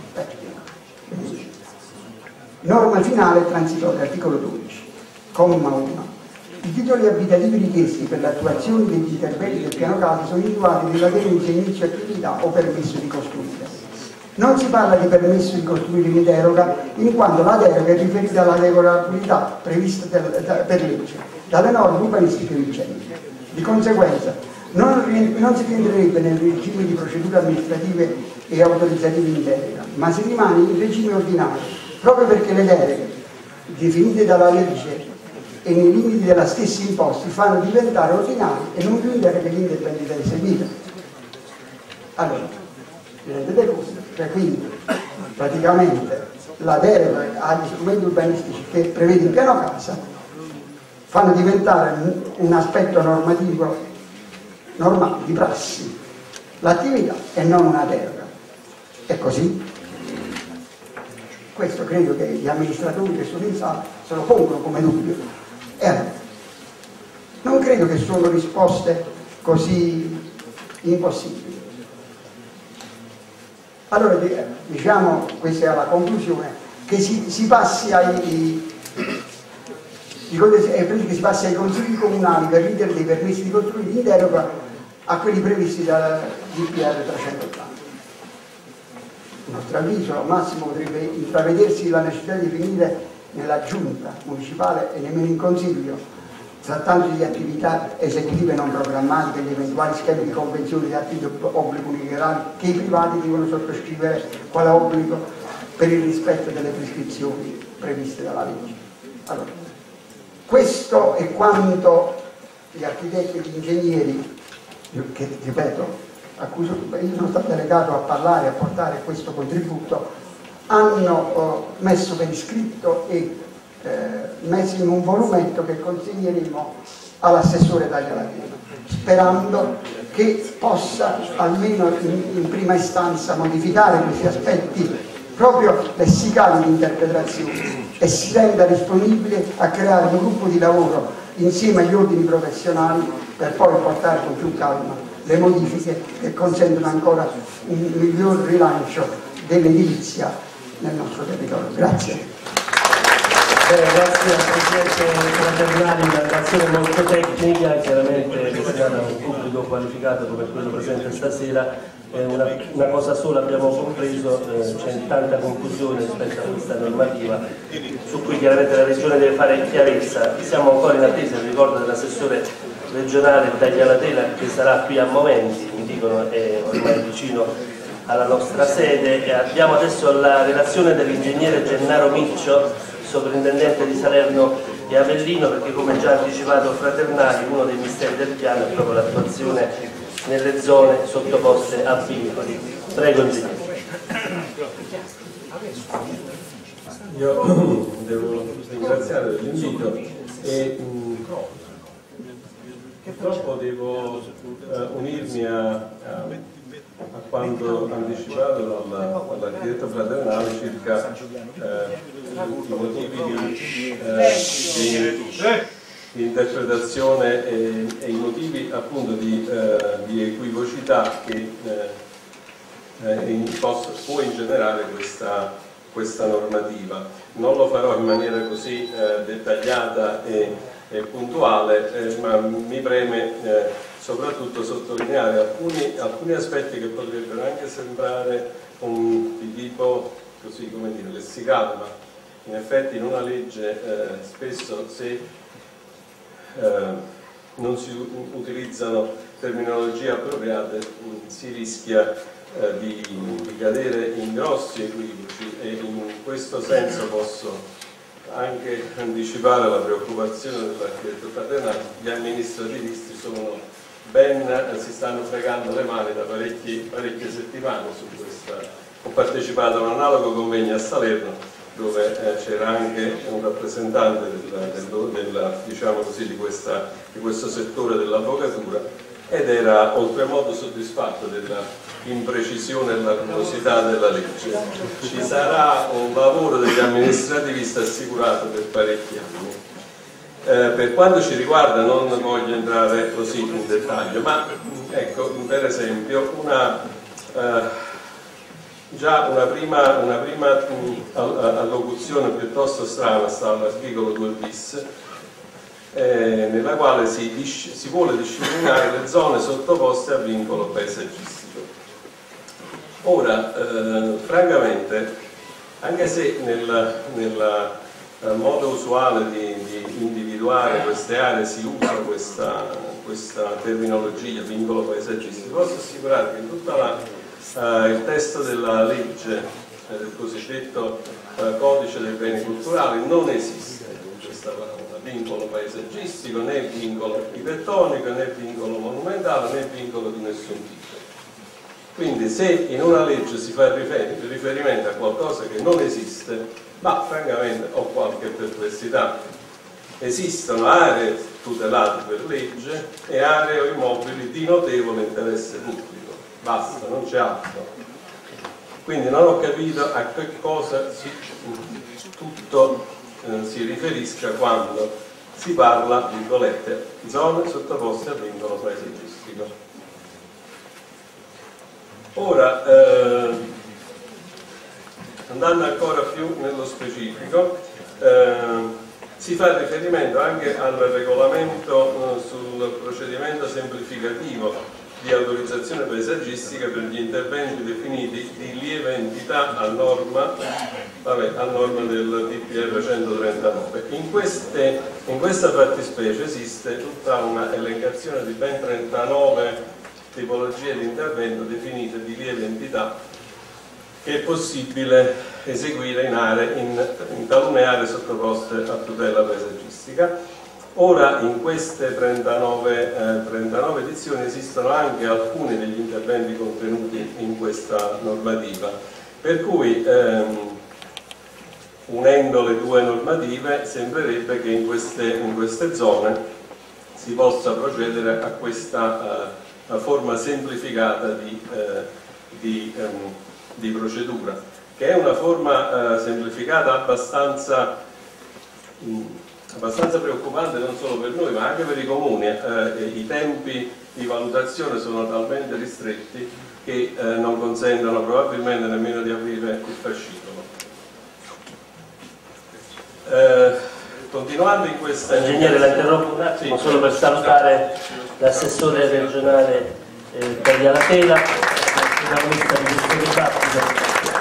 Norma finale transitoria, articolo 12, comma 1. I titoli abitativi richiesti per l'attuazione degli interventi del piano casa sono individuati nella denuncia inizio attività o permesso di costruire. Non si parla di permesso di costruire in deroga, in quanto la deroga è riferita alla regolabilità prevista per legge dalle norme urbanistiche vigenti. Di conseguenza, non si rientrerebbe nel regime di procedure amministrative e autorizzative in deroga, ma si rimane in regime ordinario, proprio perché le deleghe, definite dalla legge e nei limiti della stessa imposti, fanno diventare ordinari e non più in deleghe gli interventi da eseguire. Allora, vi rendete conto? Cioè, quindi, praticamente, la delega agli strumenti urbanistici che prevede il piano casa fanno diventare un aspetto normativo normale, di prassi, l'attività e non una delega. È così? Questo credo che gli amministratori che sono in sala se lo pongono come dubbio. E allora, non credo che sono risposte così impossibili. Allora, diciamo, questa è la conclusione, che si passi ai consigli comunali per ridere dei permessi di costruire in deroga a quelli previsti dal DPR 380. A nostro avviso, al massimo potrebbe intravedersi la necessità di finire nella giunta municipale e nemmeno in consiglio, trattandosi di attività esecutive non programmatiche, gli eventuali schemi di convenzioni di atti di obbligo unilaterali che i privati devono sottoscrivere quale obbligo per il rispetto delle prescrizioni previste dalla legge. Allora, questo è quanto gli architetti e gli ingegneri, che ripeto, a cui io sono stato delegato a parlare, a portare questo contributo, hanno messo per iscritto e messo in un volumetto che consegneremo all'assessore Taglialatela, sperando che possa almeno in prima istanza modificare questi aspetti proprio lessicali di interpretazione e si renda disponibile a creare un gruppo di lavoro insieme agli ordini professionali per poi portare con più calma le modifiche che consentono ancora un miglior rilancio dell'edilizia nel nostro territorio. Grazie. Grazie al Presidente Fraternali, una relazione molto tecnica, chiaramente destinata a un pubblico qualificato come quello presente stasera. Una cosa sola abbiamo compreso, c'è tanta confusione rispetto a questa normativa su cui chiaramente la Regione deve fare chiarezza. Siamo ancora in attesa del ricordo dell'assessore regionale Taglialatela, che sarà qui a momenti, mi dicono è ormai vicino alla nostra sede, e abbiamo adesso la relazione dell'ingegnere Gennaro Miccio, sovrintendente di Salerno e Avellino, perché come già anticipato Fraternali, uno dei misteri del piano è proprio l'attuazione nelle zone sottoposte a vincoli. Prego ingegnere. Io devo ringraziare dell'invito e purtroppo devo unirmi a quanto anticipato dall'architetto Fraternale circa i motivi di interpretazione e i motivi appunto di equivocità che può ingenerare questa normativa. Non lo farò in maniera così dettagliata e puntuale, ma mi preme soprattutto sottolineare alcuni aspetti che potrebbero anche sembrare di tipo così, come dire, lessicale, ma in effetti in una legge spesso se non si utilizzano terminologie appropriate si rischia di cadere in grossi equivoci, e in questo senso posso anche anticipare la preoccupazione dell'architetto Fraternali. Gli amministrativisti si stanno fregando le mani da parecchie settimane su questa. Ho partecipato a un analogo convegno a Salerno dove c'era anche un rappresentante diciamo così, di questo settore dell'avvocatura, ed era oltremodo soddisfatto della imprecisione e lacunosità della legge. Ci sarà un lavoro degli amministrativisti assicurato per parecchi anni. Per quanto ci riguarda non voglio entrare così in dettaglio, ma ecco, per esempio già una prima allocuzione piuttosto strana sta all'articolo 2 bis, nella quale si vuole disciplinare le zone sottoposte a vincolo paesaggistico. Ora, francamente, anche se nel modo usuale di individuare queste aree si usa questa terminologia, vincolo paesaggistico, posso assicurare che in tutta il testo della legge del cosiddetto codice dei beni culturali non esiste questa parola, vincolo paesaggistico, né vincolo architettonico, né vincolo monumentale, né vincolo di nessun tipo. Quindi se in una legge si fa riferimento a qualcosa che non esiste, ma francamente ho qualche perplessità. Esistono aree tutelate per legge e aree o immobili di notevole interesse pubblico. Basta, non c'è altro. Quindi non ho capito a che cosa tutto si riferisca quando si parla, virgolette, zone sottoposte a vincolo paesaggistico. Ora, andando ancora più nello specifico, si fa riferimento anche al regolamento sul procedimento semplificativo di autorizzazione paesaggistica per gli interventi definiti di lieve entità a norma del DPR 139. In questa fattispecie esiste tutta una elencazione di ben 39 tipologie di intervento definite di lieve entità che è possibile eseguire in talune aree sottoposte a tutela paesaggistica. Ora in queste 39 edizioni esistono anche alcuni degli interventi contenuti in questa normativa, per cui unendo le due normative sembrerebbe che in queste zone si possa procedere a questa forma semplificata di procedura, che è una forma semplificata abbastanza preoccupante non solo per noi ma anche per i comuni. I tempi di valutazione sono talmente ristretti che non consentono probabilmente nemmeno di aprire il fascicolo. Continuando in questa... Ingegnere, la interrompo un attimo, sì, solo per salutare l'assessore regionale Taglialatela, protagonista di questo dibattito.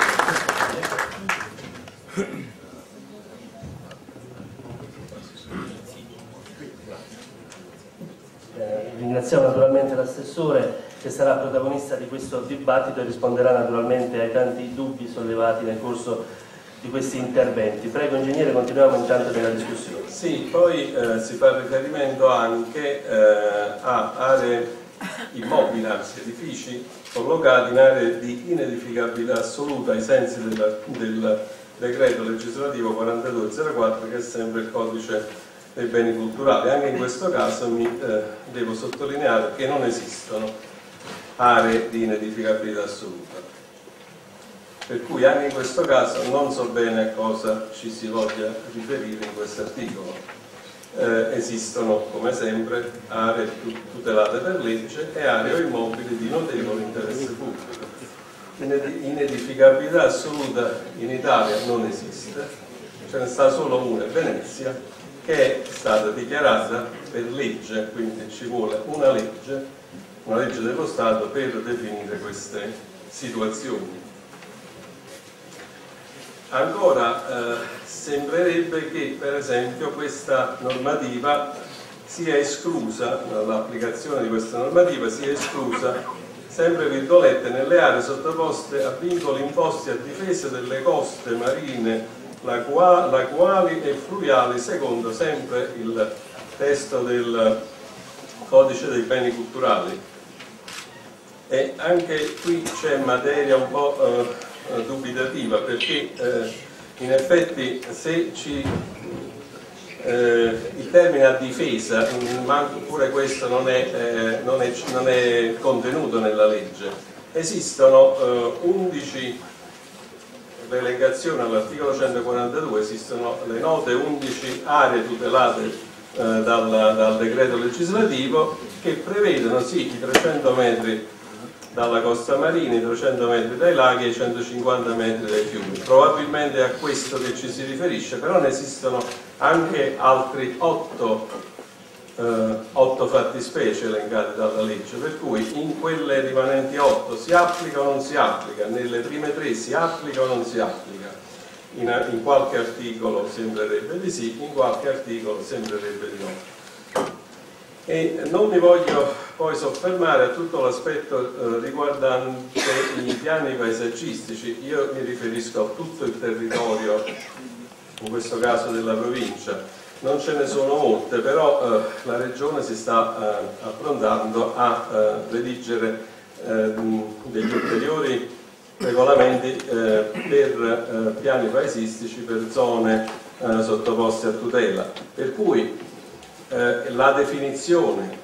Ringraziamo naturalmente l'assessore che sarà protagonista di questo dibattito e risponderà naturalmente ai tanti dubbi sollevati nel corso di questi interventi. Prego ingegnere, continuiamo intanto nella discussione. Sì, poi si fa riferimento anche a aree immobili, anzi edifici collocati in aree di inedificabilità assoluta ai sensi del decreto legislativo 4204, che è sempre il codice dei beni culturali. Anche in questo caso devo sottolineare che non esistono aree di inedificabilità assoluta, per cui anche in questo caso non so bene a cosa ci si voglia riferire in questo articolo. Esistono come sempre aree tutelate per legge e aree o immobili di notevole interesse pubblico. Inedificabilità assoluta in Italia non esiste, ce ne sta solo una, Venezia, che è stata dichiarata per legge, quindi ci vuole una legge dello Stato per definire queste situazioni. Ancora sembrerebbe che per esempio questa normativa sia esclusa, l'applicazione di questa normativa sia esclusa, sempre virgolette, nelle aree sottoposte a vincoli imposti a difesa delle coste marine, lacuali e fluviali, secondo sempre il testo del Codice dei beni culturali. E anche qui c'è materia un po' dubitativa, perché in effetti se il termine a difesa, pure questo non è contenuto nella legge. Esistono 11 l'elegazione all'articolo 142, esistono le note 11 aree tutelate dal decreto legislativo, che prevedono sì i 300 metri dalla costa marina, i 300 metri dai laghi e i 150 metri dai fiumi. Probabilmente è a questo che ci si riferisce, però ne esistono anche altri 8 fattispecie elencate dalla legge, per cui in quelle rimanenti 8 si applica o non si applica, nelle prime 3 si applica o non si applica, in qualche articolo sembrerebbe di sì, in qualche articolo sembrerebbe di no. E non mi voglio poi soffermare a tutto l'aspetto riguardante i piani paesaggistici. Io mi riferisco a tutto il territorio, in questo caso della provincia. Non ce ne sono molte, però la Regione si sta approntando a redigere degli ulteriori regolamenti per piani paesistici per zone sottoposte a tutela, per cui la definizione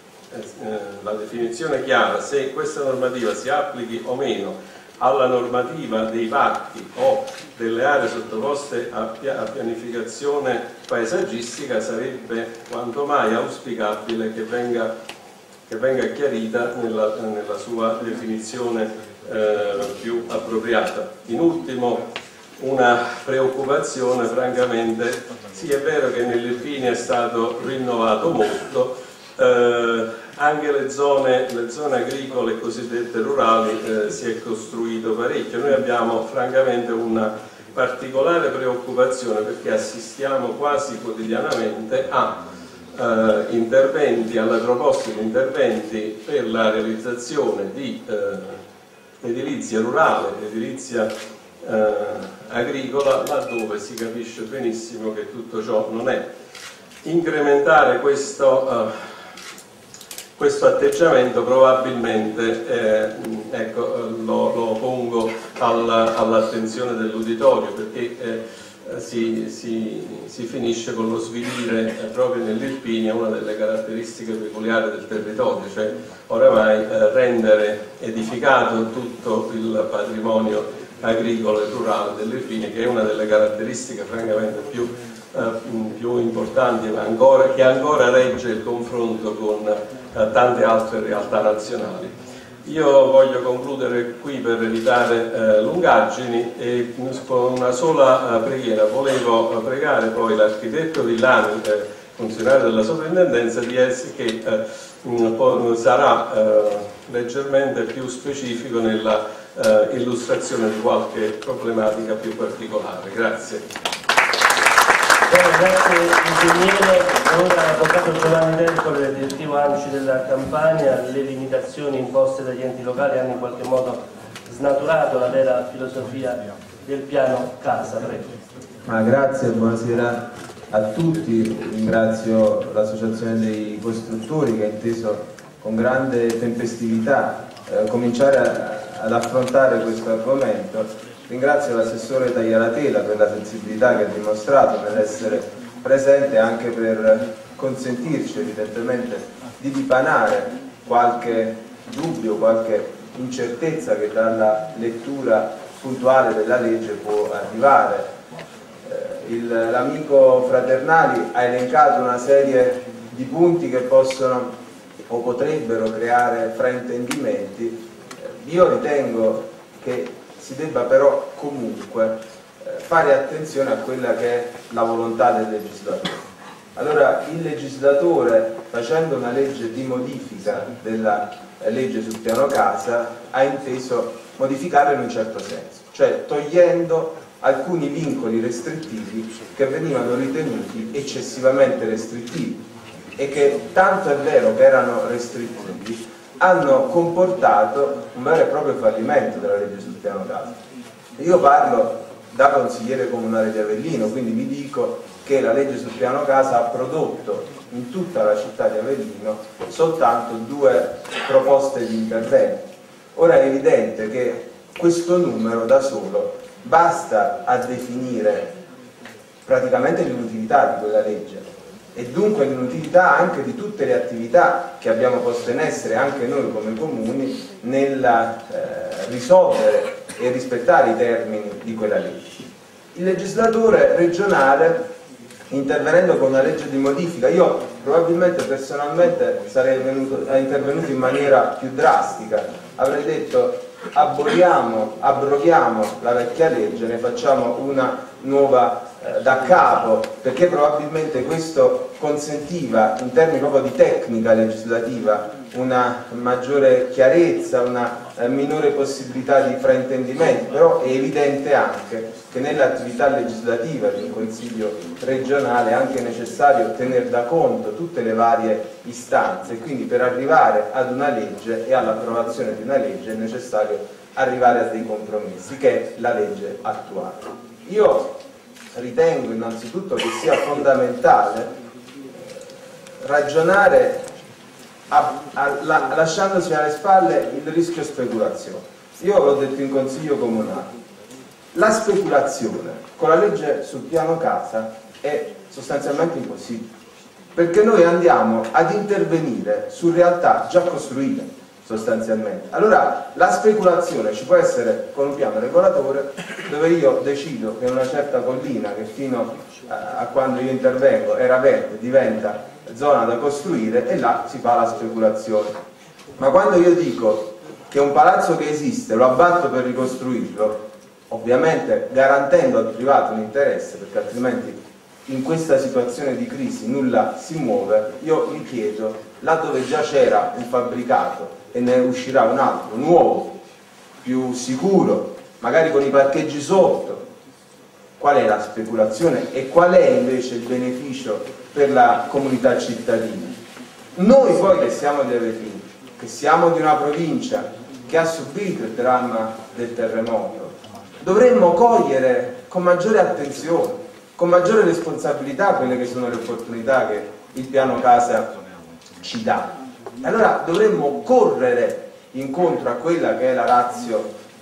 chiara se questa normativa si applichi o meno alla normativa dei parchi o delle aree sottoposte a pianificazione paesaggistica sarebbe quanto mai auspicabile che venga chiarita nella sua definizione più appropriata. In ultimo, una preoccupazione, francamente, sì, è vero che nell'Irpinia è stato rinnovato molto, anche le zone agricole cosiddette rurali si è costruito parecchio. Noi abbiamo francamente una particolare preoccupazione perché assistiamo quasi quotidianamente a interventi, alla proposta di interventi per la realizzazione di edilizia rurale, edilizia agricola, laddove si capisce benissimo che tutto ciò non è. Incrementare questo atteggiamento probabilmente lo pongo all'attenzione dell'uditorio, perché si finisce con lo svilire proprio nell'Irpinia una delle caratteristiche peculiari del territorio, cioè oramai rendere edificato tutto il patrimonio agricolo e rurale dell'Irpinia, che è una delle caratteristiche francamente più importanti, ma che ancora regge il confronto con tante altre realtà nazionali. Io voglio concludere qui per evitare lungaggini e con una sola preghiera. Volevo pregare poi l'architetto Villani, funzionario della sovrintendenza, che sarà leggermente più specifico nella illustrazione di qualche problematica più particolare. Grazie. Bene, grazie ingegnere. Ora l'avvocato Giovanni D'Ercole, direttivo ANCI della Campania. Le limitazioni imposte dagli enti locali hanno in qualche modo snaturato la vera filosofia del piano casa. Prego. Grazie, buonasera a tutti. Ringrazio l'associazione dei costruttori che ha inteso con grande tempestività cominciare ad affrontare questo argomento. Ringrazio l'assessore Taglialatela per la sensibilità che ha dimostrato nell'essere presente, anche per consentirci evidentemente di dipanare qualche dubbio, qualche incertezza che dalla lettura puntuale della legge può arrivare. L'amico Fraternali ha elencato una serie di punti che possono o potrebbero creare fraintendimenti. Io ritengo che si debba però comunque fare attenzione a quella che è la volontà del legislatore. Allora, il legislatore, facendo una legge di modifica della legge sul piano casa, ha inteso modificarla in un certo senso, cioè togliendo alcuni vincoli restrittivi che venivano ritenuti eccessivamente restrittivi e che, tanto è vero che erano restrittivi, hanno comportato un vero e proprio fallimento della legge sul piano casa. Io parlo da consigliere comunale di Avellino, quindi vi dico che la legge sul piano casa ha prodotto in tutta la città di Avellino soltanto 2 proposte di intervento. Ora è evidente che questo numero da solo basta a definire praticamente l'inutilità di quella legge e dunque l'inutilità anche di tutte le attività che abbiamo posto in essere anche noi come comuni nel risolvere e rispettare i termini di quella legge. Il legislatore regionale, intervenendo con una legge di modifica, io probabilmente personalmente sarei intervenuto in maniera più drastica, avrei detto abroghiamo la vecchia legge, ne facciamo una nuova da capo, perché probabilmente questo consentiva in termini proprio di tecnica legislativa una maggiore chiarezza, una minore possibilità di fraintendimenti, però è evidente anche che nell'attività legislativa di un consiglio regionale è anche necessario tener da conto tutte le varie istanze, quindi per arrivare ad una legge e all'approvazione di una legge è necessario arrivare a dei compromessi, che è la legge attuale. Io ritengo innanzitutto che sia fondamentale ragionare lasciandosi alle spalle il rischio speculazione. Io l'ho detto in consiglio comunale, la speculazione con la legge sul piano casa è sostanzialmente impossibile, perché noi andiamo ad intervenire su realtà già costruite sostanzialmente. Allora la speculazione ci può essere con un piano regolatore dove io decido che una certa collina che fino a quando io intervengo era verde diventa zona da costruire e là si fa la speculazione. Ma quando io dico che un palazzo che esiste lo abbatto per ricostruirlo, ovviamente garantendo al privato un interesse, perché altrimenti in questa situazione di crisi nulla si muove, io mi chiedo, là dove già c'era un fabbricato e ne uscirà un altro, nuovo, più sicuro, magari con i parcheggi sotto, qual è la speculazione e qual è invece il beneficio per la comunità cittadina? Noi poi che siamo di Avellino, che siamo di una provincia che ha subito il dramma del terremoto, dovremmo cogliere con maggiore attenzione, con maggiore responsabilità quelle che sono le opportunità che il piano casa ci dà. Allora dovremmo correre incontro a quella che è la ratio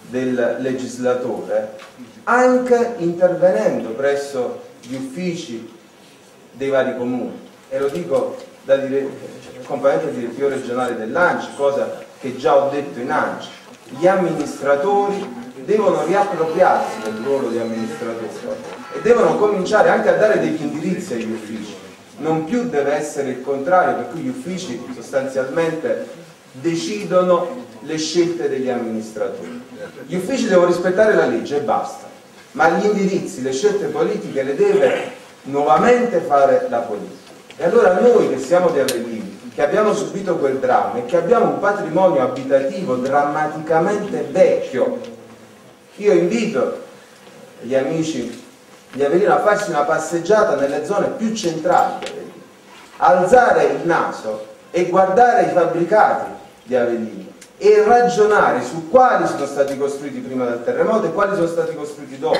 del legislatore, anche intervenendo presso gli uffici dei vari comuni, e lo dico da componente direttivo regionale dell'ANCI, cosa che già ho detto in ANCI. Gli amministratori devono riappropriarsi del ruolo di amministratore e devono cominciare anche a dare degli indirizzi agli uffici. Non più deve essere il contrario, per cui gli uffici sostanzialmente decidono le scelte degli amministratori. Gli uffici devono rispettare la legge e basta, ma gli indirizzi, le scelte politiche le deve nuovamente fare la politica. E allora noi che siamo di Avellino, che abbiamo subito quel dramma e che abbiamo un patrimonio abitativo drammaticamente vecchio, io invito gli amici di Avellino a farsi una passeggiata nelle zone più centrali di Avellino, alzare il naso e guardare i fabbricati di Avellino e ragionare su quali sono stati costruiti prima del terremoto e quali sono stati costruiti dopo.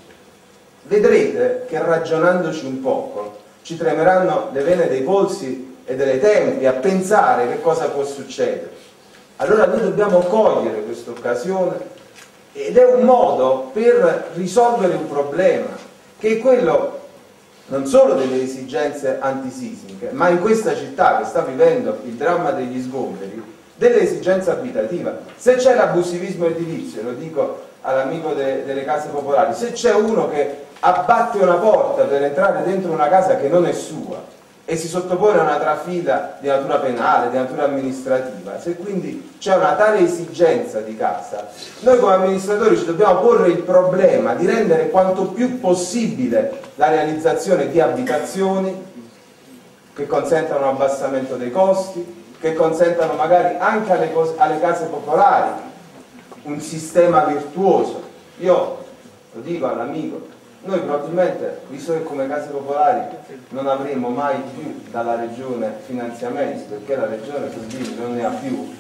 Vedrete che ragionandoci un poco ci tremeranno le vene dei polsi e delle tempie a pensare che cosa può succedere. Allora noi dobbiamo cogliere questa occasione, ed è un modo per risolvere un problema che è quello non solo delle esigenze antisismiche, ma in questa città che sta vivendo il dramma degli sgomberi, dell'esigenza abitativa. Se c'è l'abusivismo edilizio, lo dico all'amico delle case popolari, se c'è uno che abbatte una porta per entrare dentro una casa che non è sua e si sottopone a una trafila di natura penale, di natura amministrativa, se quindi c'è una tale esigenza di casa, noi come amministratori ci dobbiamo porre il problema di rendere quanto più possibile la realizzazione di abitazioni che consentano un abbassamento dei costi, che consentano magari anche alle case popolari un sistema virtuoso. Io lo dico all'amico, noi probabilmente, visto che come case popolari non avremo mai più dalla regione finanziamenti, perché la regione così non ne ha più,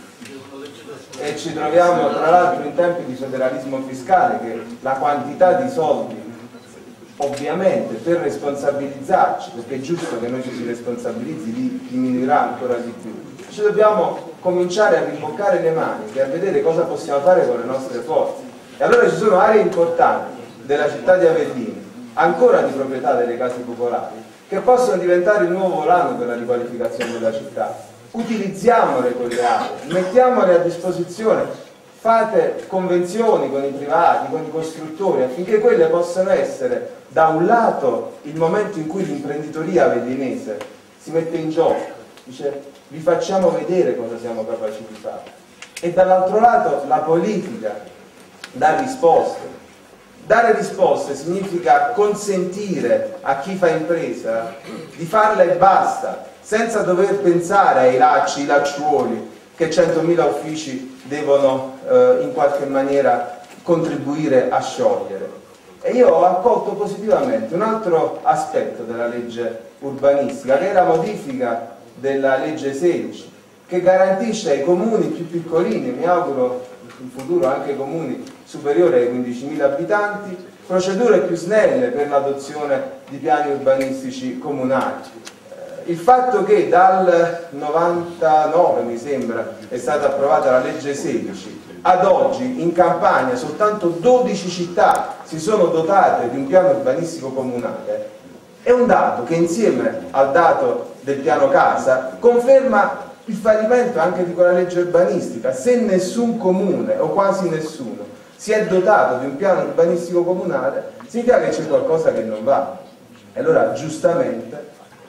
e ci troviamo tra l'altro in tempi di federalismo fiscale, che la quantità di soldi ovviamente per responsabilizzarci, perché è giusto che noi ci si responsabilizzi, diminuirà ancora di più. Ci dobbiamo cominciare a rimboccare le maniche e a vedere cosa possiamo fare con le nostre forze. E allora ci sono aree importanti della città di Avellino, ancora di proprietà delle case popolari, che possono diventare il nuovo volano per la riqualificazione della città. Utilizziamole quelle aree, mettiamole a disposizione, fate convenzioni con i privati, con i costruttori, affinché quelle possano essere, da un lato, il momento in cui l'imprenditoria avellinese si mette in gioco, dice vi facciamo vedere cosa siamo capaci di fare, e dall'altro lato la politica dà risposte. Dare risposte significa consentire a chi fa impresa di farla e basta, senza dover pensare ai lacci, i lacciuoli che 100.000 uffici devono in qualche maniera contribuire a sciogliere. E io ho accolto positivamente un altro aspetto della legge urbanistica, che è la modifica della legge 16, che garantisce ai comuni più piccolini, mi auguro in futuro anche ai comuni superiori ai 15.000 abitanti, procedure più snelle per l'adozione di piani urbanistici comunali. Il fatto che dal 99, mi sembra, è stata approvata la legge 16, ad oggi in Campania soltanto 12 città si sono dotate di un piano urbanistico comunale, è un dato che insieme al dato del piano casa conferma il fallimento anche di quella legge urbanistica. Se nessun comune o quasi nessuno si è dotato di un piano urbanistico comunale, significa che c'è qualcosa che non va. E allora giustamente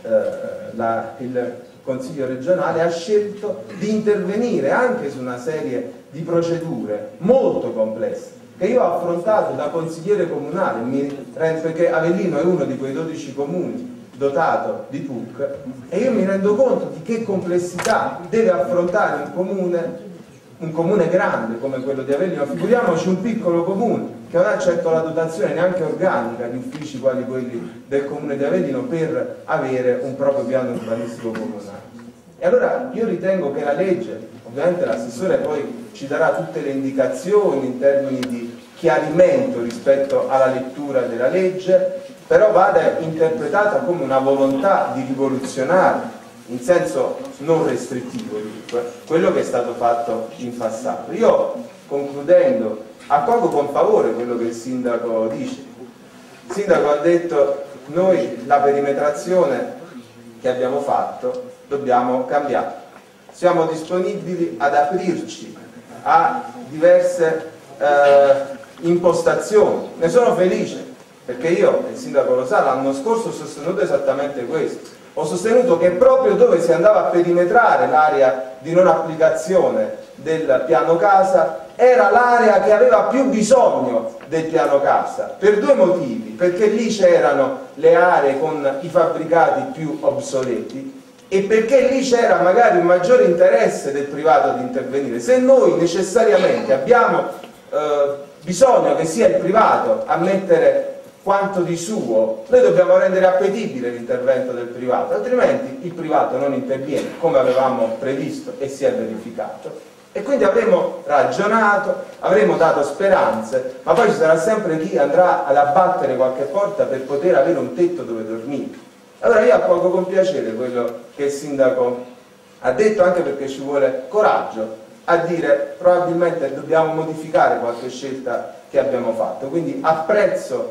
il Consiglio regionale ha scelto di intervenire anche su una serie di procedure molto complesse che io ho affrontato da consigliere comunale, perché Avellino è uno di quei 12 comuni dotato di PUC, e io mi rendo conto di che complessità deve affrontare un comune grande come quello di Avellino. Figuriamoci un piccolo comune che non ha certo la dotazione neanche organica di uffici quali quelli del comune di Avellino per avere un proprio piano urbanistico comunale. E allora io ritengo che la legge, ovviamente l'assessore poi ci darà tutte le indicazioni in termini di chiarimento rispetto alla lettura della legge, però vada interpretata come una volontà di rivoluzionare in senso non restrittivo quello che è stato fatto in passato. Io, concludendo, accolgo con favore quello che il sindaco dice. Il sindaco ha detto: noi la perimetrazione che abbiamo fatto dobbiamo cambiare, siamo disponibili ad aprirci a diverse impostazioni. Ne sono felice, perché io, il sindaco lo sa, l'anno scorso ho sostenuto esattamente questo. Ho sostenuto che proprio dove si andava a perimetrare l'area di non applicazione del piano casa era l'area che aveva più bisogno del piano casa, per due motivi: perché lì c'erano le aree con i fabbricati più obsoleti e perché lì c'era magari un maggiore interesse del privato di intervenire. Se noi necessariamente abbiamo bisogno che sia il privato a mettere quanto di suo, noi dobbiamo rendere appetibile l'intervento del privato, altrimenti il privato non interviene come avevamo previsto e si è verificato. E quindi avremo ragionato, avremo dato speranze, ma poi ci sarà sempre chi andrà ad abbattere qualche porta per poter avere un tetto dove dormire. Allora io accolgo con piacere quello che il sindaco ha detto, anche perché ci vuole coraggio a dire probabilmente dobbiamo modificare qualche scelta che abbiamo fatto. Quindi apprezzo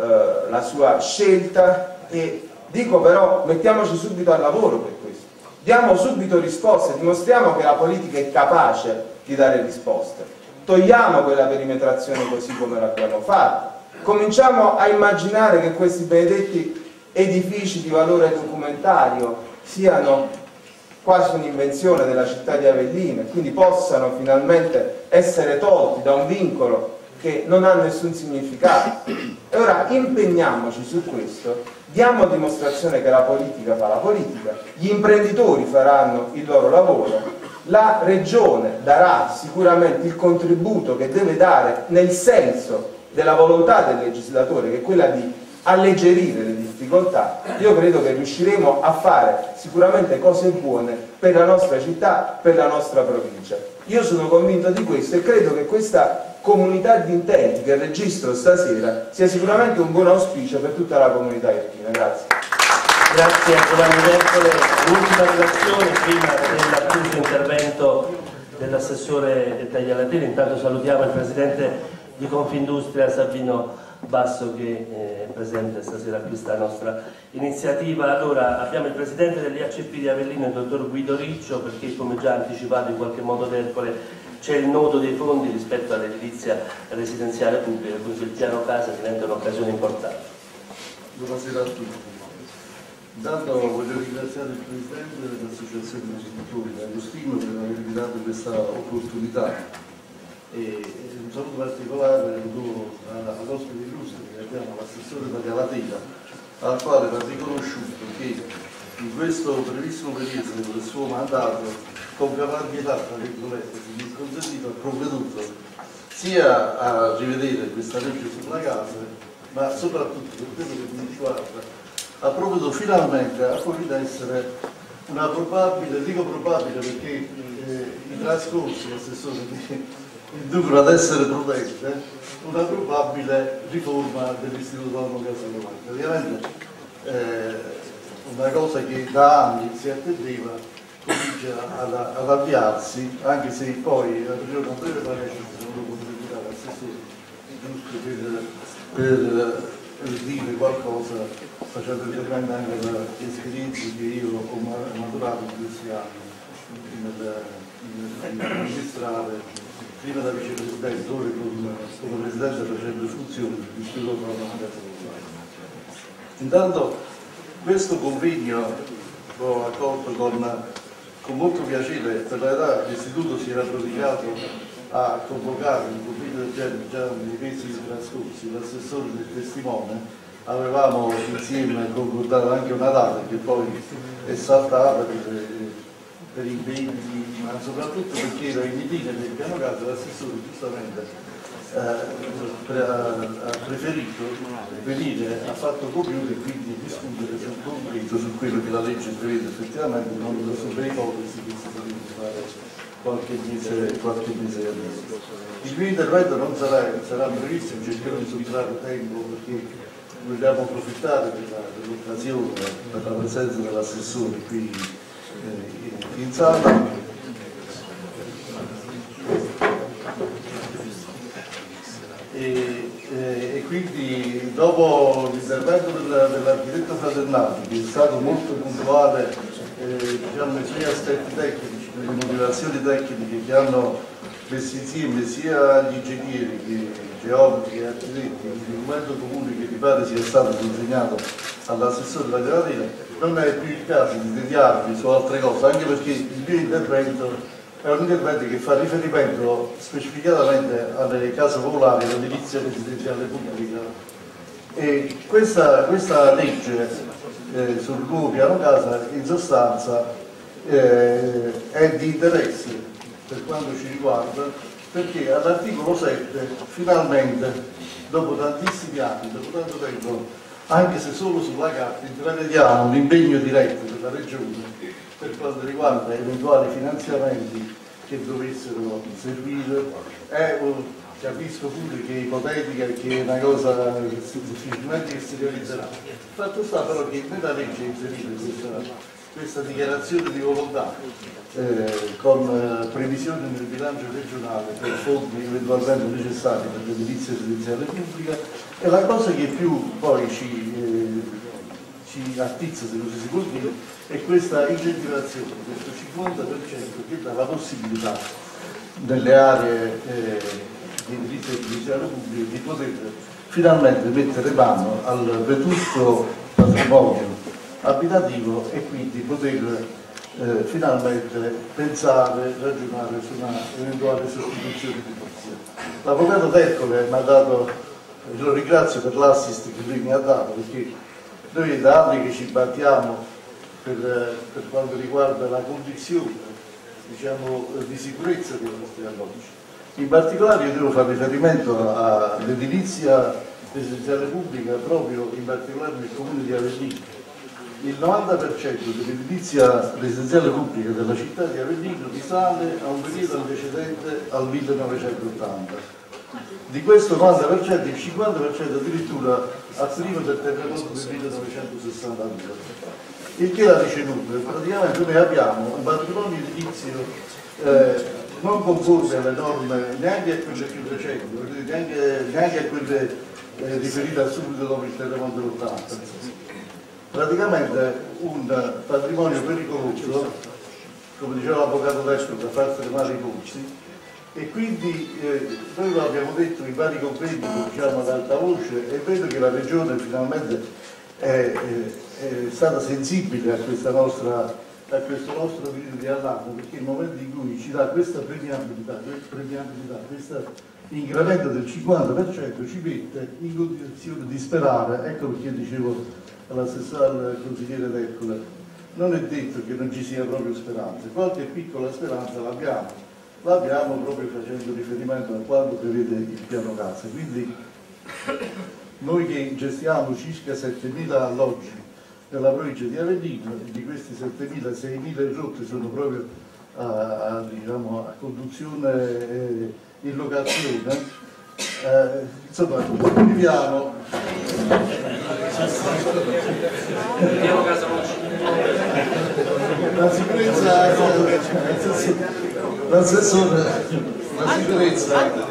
la sua scelta e dico però: mettiamoci subito al lavoro per questo. Diamo subito risposte, dimostriamo che la politica è capace di dare risposte. Togliamo quella perimetrazione così come l'abbiamo fatta. Cominciamo a immaginare che questi benedetti edifici di valore documentario siano quasi un'invenzione della città di Avellino e quindi possano finalmente essere tolti da un vincolo che non ha nessun significato. E ora impegniamoci su questo, diamo dimostrazione che la politica fa la politica, gli imprenditori faranno il loro lavoro, la Regione darà sicuramente il contributo che deve dare nel senso della volontà del legislatore, che è quella di alleggerire le difficoltà. Io credo che riusciremo a fare sicuramente cose buone per la nostra città, per la nostra provincia. Io sono convinto di questo e credo che questa comunità di intenti che registro stasera sia sicuramente un buon auspicio per tutta la comunità irpina. Grazie. Grazie a Giovanni Vercole. L'ultima relazione prima dell'appunto intervento dell'assessore Taglialatela. Intanto salutiamo il presidente di Confindustria Sabino Basso che è presente stasera a questa nostra iniziativa. Allora abbiamo il presidente dell'IACP di Avellino, il dottor Guido Riccio, perché come già anticipato in qualche modo Vercole c'è il nodo dei fondi rispetto all'edilizia residenziale pubblica, quindi il piano casa diventa un'occasione importante. Buonasera a tutti. Intanto voglio ringraziare il presidente dell'associazione dei genitori Agostino per avermi dato questa opportunità e un saluto particolare lo do all'ospite illustre che abbiamo, l'assessore Taglialatela, al quale va riconosciuto che in questo brevissimo periodo del suo mandato con caparbietà, tra virgolette, se mi è consentito, ha provveduto sia a rivedere questa legge sulla casa, ma soprattutto per quello che mi riguarda, ha provveduto finalmente a fuori da essere una probabile, dico probabile perché i trascorsi, l'assessore inducono ad essere prudente, una probabile riforma dell'Istituto Autonomo Casa Novanta. Ovviamente una cosa che da anni si attendeva comincia ad avviarsi, anche se poi aprirò una breve parentesi, non lo potrei dire all'assessore, giusto per dire qualcosa, facendo riferimento anche alle esperienze che io ho maturato in questi anni nel registrare prima da vicepresidente, ora come presidente facendo funzioni dell'Istituto Autonomo Casa Novanta. Intanto questo convegno l'ho accolto con molto piacere. Per la verità l'istituto si era prodigato a convocare un convegno del genere già nei mesi trascorsi, l'assessore del testimone, avevamo insieme concordato anche una data che poi è saltata per impegni, ma soprattutto perché era in itinere del piano casa, l'assessore giustamente ha preferito venire a fatto compiuto e quindi discutere sul concreto, su quello che la legge prevede effettivamente, non sulle ipotesi che si potrebbe fare qualche mese adesso. Il mio intervento non sarà brevissimo, cercherò di sottrarre tempo perché vogliamo approfittare dell'occasione per la presenza dell'assessore qui in sala. e quindi dopo l'intervento dell'architetto Fraternati, che è stato molto puntuale diciamo, nei suoi aspetti tecnici, nelle motivazioni tecniche che hanno messo insieme sia gli ingegneri che geometri che architetti, il documento comune che mi pare sia stato consegnato all'assessore Taglialatela, non è più il caso di deviarvi su altre cose, anche perché il mio intervento è un intervento che fa riferimento specificatamente alle case popolari, all'edilizia residenziale pubblica. E questa legge sul nuovo piano casa in sostanza è di interesse per quanto ci riguarda, perché all'articolo 7 finalmente, dopo tantissimi anni, dopo tanto tempo, anche se solo sulla carta, intravediamo un impegno diretto della Regione per quanto riguarda eventuali finanziamenti che dovessero servire. Capisco pure che è ipotetica e che è una cosa difficilmente si realizzerà. Fatto sta però che nella legge è inserita questa dichiarazione di volontà con previsione nel bilancio regionale per fondi eventualmente necessari per l'edilizia residenziale pubblica, e la cosa che più poi ci attizza, se così si può dire, è questa incentivazione, questo 50% che dà la possibilità nelle aree di edilizia residenziale pubblica di poter finalmente mettere mano al vetusto patrimonio abitativo e quindi poter finalmente pensare, ragionare su una eventuale sostituzione di edilizia. L'avvocato D'Ercole mi ha dato, lo ringrazio per l'assist che lui mi ha dato, perché noi da anni che ci battiamo per quanto riguarda la condizione, diciamo, di sicurezza dei nostri alloggi. In particolare io devo fare riferimento all'edilizia residenziale pubblica proprio in particolare nel comune di Avellino. Il 90% dell'edilizia residenziale pubblica della città di Avellino risale a un periodo antecedente al 1980. Di questo 90%, il 50% addirittura a prima del terremoto del 1962. Il che la dice lunga. Praticamente noi abbiamo un patrimonio edilizio non conforme alle norme neanche a quelle più recenti, neanche a quelle riferite al subito dopo il terremoto dell'80. Praticamente un patrimonio pericoloso, come diceva l'avvocato D'Ercole, da far fermare i polsi, e quindi noi lo abbiamo detto in vari compiti, diciamo ad alta voce, e vedo che la Regione finalmente è stata sensibile a questo nostro periodo di allarme, perché nel momento in cui ci dà questa premiabilità, questo incremento del 50% ci mette in condizione di sperare. Ecco perché dicevo al consigliere D'Ercole, non è detto che non ci sia proprio speranza, qualche piccola speranza l'abbiamo proprio facendo riferimento a quanto prevede il piano casa. Quindi noi che gestiamo circa 7.000 alloggi nella provincia di Avellino, di questi 7.000, 6.000 rotte sono proprio diciamo, a conduzione in locazione. Insomma, viviamo la sicurezza, l'assessore, la sicurezza.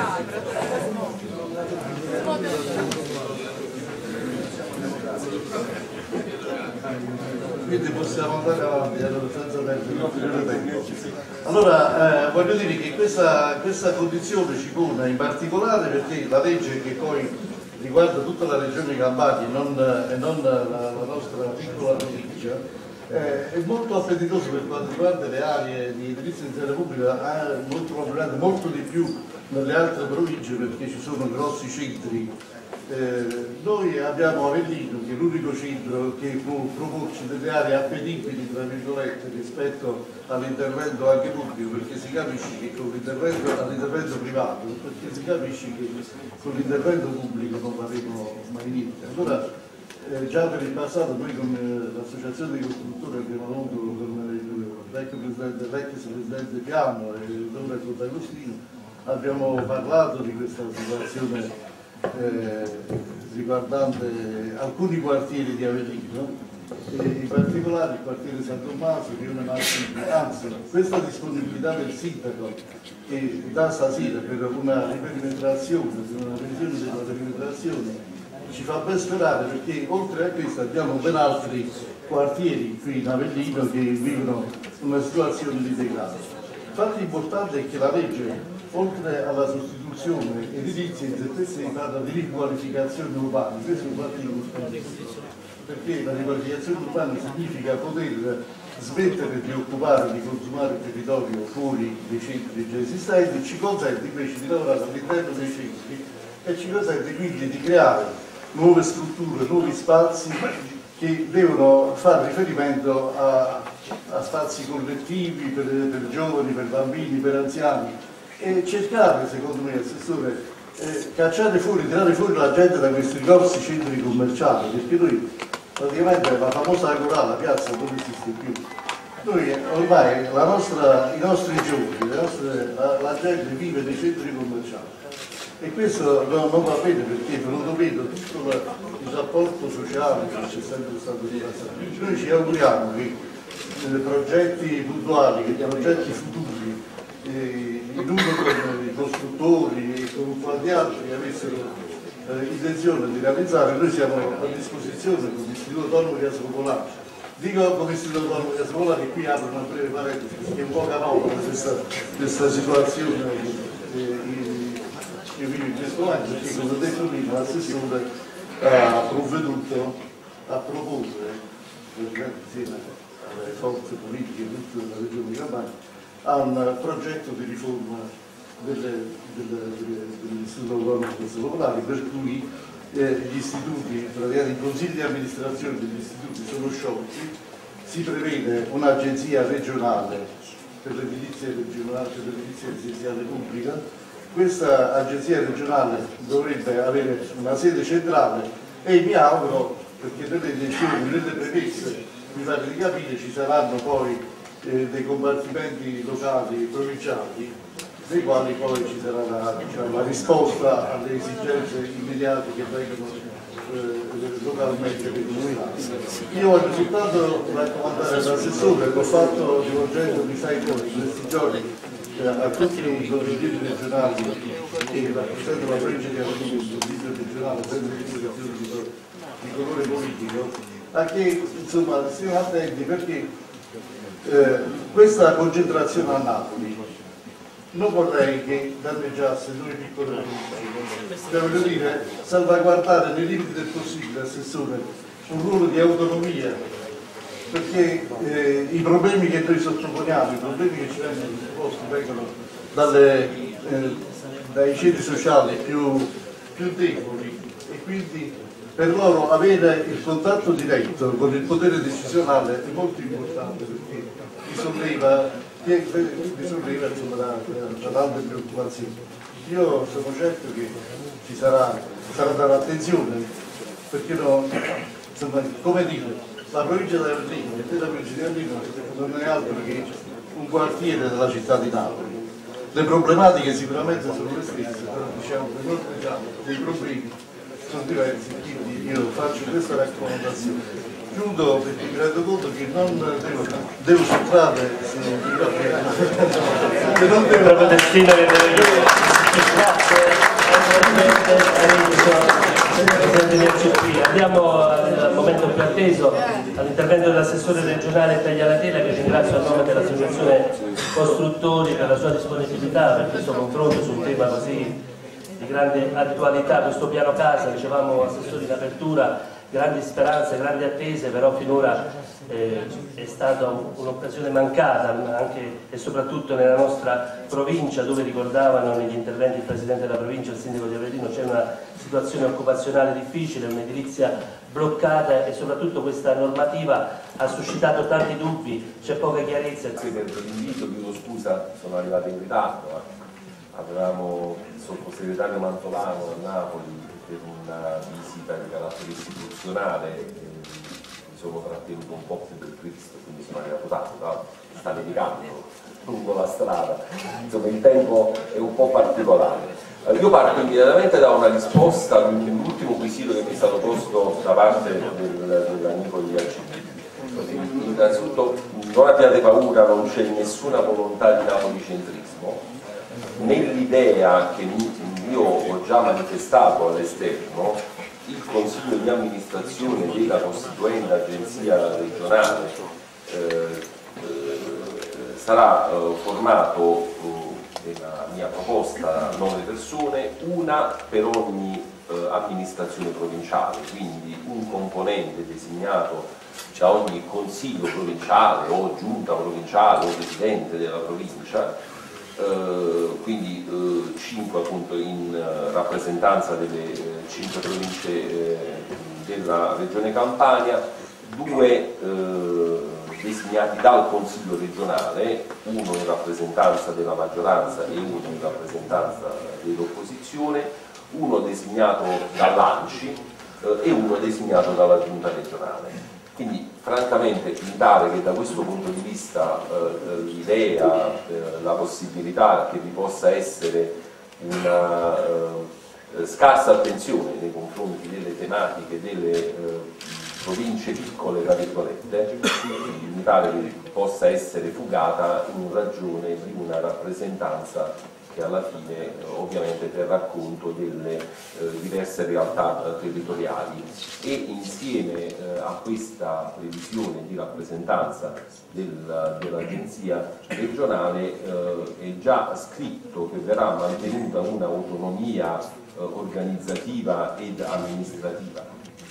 Quindi possiamo andare avanti senza perdere ulteriore tempo. Allora voglio dire che questa condizione ci pone in particolare perché la legge che poi riguarda tutta la regione Campania e non la nostra piccola provincia è molto appetitoso per quanto riguarda le aree di edilizia residenziale pubblica, molto probabilmente molto di più nelle altre province perché ci sono grossi centri. Noi abbiamo Avellino che è l'unico centro che può proporci delle aree appetibili tra virgolette rispetto all'intervento anche pubblico, perché si capisce che con all'intervento privato, perché si capisce che con l'intervento pubblico non faremo mai niente. Allora già per il passato noi con l'associazione dei costruttori abbiamo avuto con l'ex presidente Piano e l'ora con D'Agostino abbiamo parlato di questa situazione riguardante alcuni quartieri di Avellino in particolare il quartiere San Tommaso, Rione Martini. Anzi, questa disponibilità del sindaco che da stasera per una riperimetrazione, per una revisione della perimetrazione, ci fa ben sperare, perché oltre a questo abbiamo ben altri quartieri qui in Avellino che vivono una situazione di degrado. Il fatto importante è che la legge, oltre alla sostituzione edilizia, in se stessa parla di riqualificazione urbana. Questo è un fatto importante, perché la riqualificazione urbana significa poter smettere di occupare, di consumare il territorio fuori dei centri già esistenti, ci consente invece di lavorare all'interno dei centri e ci consente quindi di creare nuove strutture, nuovi spazi che devono fare riferimento a spazi collettivi per giovani, per bambini, per anziani, e cercare, secondo me, Assessore, cacciare fuori, tirare fuori la gente da questi grossi centri commerciali, perché noi praticamente la famosa Agorà, la piazza non esiste più. Noi ormai i nostri giovani, la gente vive nei centri commerciali. E questo non va bene, perché venuto vedo tutto il rapporto sociale che c'è sempre stato di passato. Noi ci auguriamo che progetti puntuali, che progetti futuri, in uno con i costruttori e con quanti altri che avessero intenzione di realizzare, noi siamo a disposizione con l'Istituto Autonomo di Asilo Polare. Dico come Istituto Autonomo di Asilo Polare, che qui apro una breve parentesi, perché è un po' caotica questa situazione che vive in questo momento, perché come ho detto prima l'assessore ha provveduto a proporre, insieme alle forze politiche di tutta la regione di Campania, a un progetto di riforma dell'Istituto Autonomo di Asilo Polare, per cui gli istituti, praticamente i consigli di amministrazione degli istituti sono sciolti, si prevede un'agenzia regionale per l'edilizia regionale, per l'edilizia residenziale pubblica. Questa agenzia regionale dovrebbe avere una sede centrale e mi auguro, perché nelle intenzioni, nelle premesse, mi pare di capire, ci saranno poi dei compartimenti locali, provinciali, nei quali poi ci sarà la risposta alle esigenze immediate che vengono localmente determinate. Io voglio soltanto raccomandare all'assessore, l'ho fatto rivolgendomi in questi giorni a tutti i consiglieri regionali che rappresentano la provincia di Avellino, il consiglio regionale, sempre di colore politico, a che insomma stiamo attenti, perché questa concentrazione a Napoli non vorrei che danneggiasse noi piccoli province. Voglio dire, salvaguardare nei limiti del possibile, Assessore, un ruolo di autonomia, perché i problemi che noi sottoponiamo, i problemi che ci vengono sottoposti vengono dai ceti sociali più deboli, e quindi per loro avere il contatto diretto con il potere decisionale è molto importante, perché mi solleva insomma, da tante preoccupazioni. Io sono certo che ci sarà dare attenzione, perché insomma, come dire, la provincia di Avellino, e la provincia di Avellino non è altro che un quartiere della città di Napoli. Le problematiche sicuramente sono le stesse, però diciamo che noi abbiamo dei problemi sono diversi, quindi io faccio questa raccomandazione. Chiudo perché mi rendo conto che non devo sottrarre, se non devo... Proprio destino che devo dire. Grazie. Andiamo al momento più atteso, all'intervento dell'assessore regionale Taglialatela, che ringrazio a nome dell'associazione Costruttori per la sua disponibilità per questo confronto su un tema così di grande attualità. Questo piano casa, dicevamo assessore in apertura, grandi speranze, grandi attese, però finora è stata un'occasione mancata anche e soprattutto nella nostra provincia, dove ricordavano negli interventi il Presidente della provincia e il Sindaco di Avellino c'è una situazione occupazionale difficile, un'edilizia bloccata, e soprattutto questa normativa ha suscitato tanti dubbi, c'è poca chiarezza. Grazie per l'invito, chiedo scusa, sono arrivato in ritardo, avevamo il sottosegretario Mantolano a Napoli per una visita di carattere istituzionale, mi sono trattenuto un po' più del Cristo, quindi sono arrivato tardi, sta nevicando lungo la strada, insomma il tempo è un po' particolare. Io parto immediatamente da una risposta all'ultimo quesito che mi è stato posto da parte dell'amico di ACP. Innanzitutto non abbiate paura, non c'è nessuna volontà di napolicentrismo. Nell'idea che io ho già manifestato all'esterno, il Consiglio di amministrazione della costituenda agenzia regionale sarà formato, nella mia proposta, 9 persone, una per ogni amministrazione provinciale, quindi un componente designato da ogni consiglio provinciale o giunta provinciale o presidente della provincia, quindi 5 appunto in rappresentanza delle 5 province della regione Campania, 2 designati dal consiglio regionale, uno in rappresentanza della maggioranza e uno in rappresentanza dell'opposizione, uno designato dall'ANCI e uno designato dalla giunta regionale. Quindi francamente mi pare che da questo punto di vista l'idea, la possibilità che vi possa essere una scarsa attenzione nei confronti delle tematiche delle province piccole, tra virgolette, mi pare che possa essere fugata in ragione di una rappresentanza che alla fine ovviamente terrà conto delle diverse realtà territoriali, e insieme a questa previsione di rappresentanza dell'agenzia regionale è già scritto che verrà mantenuta un'autonomia organizzativa ed amministrativa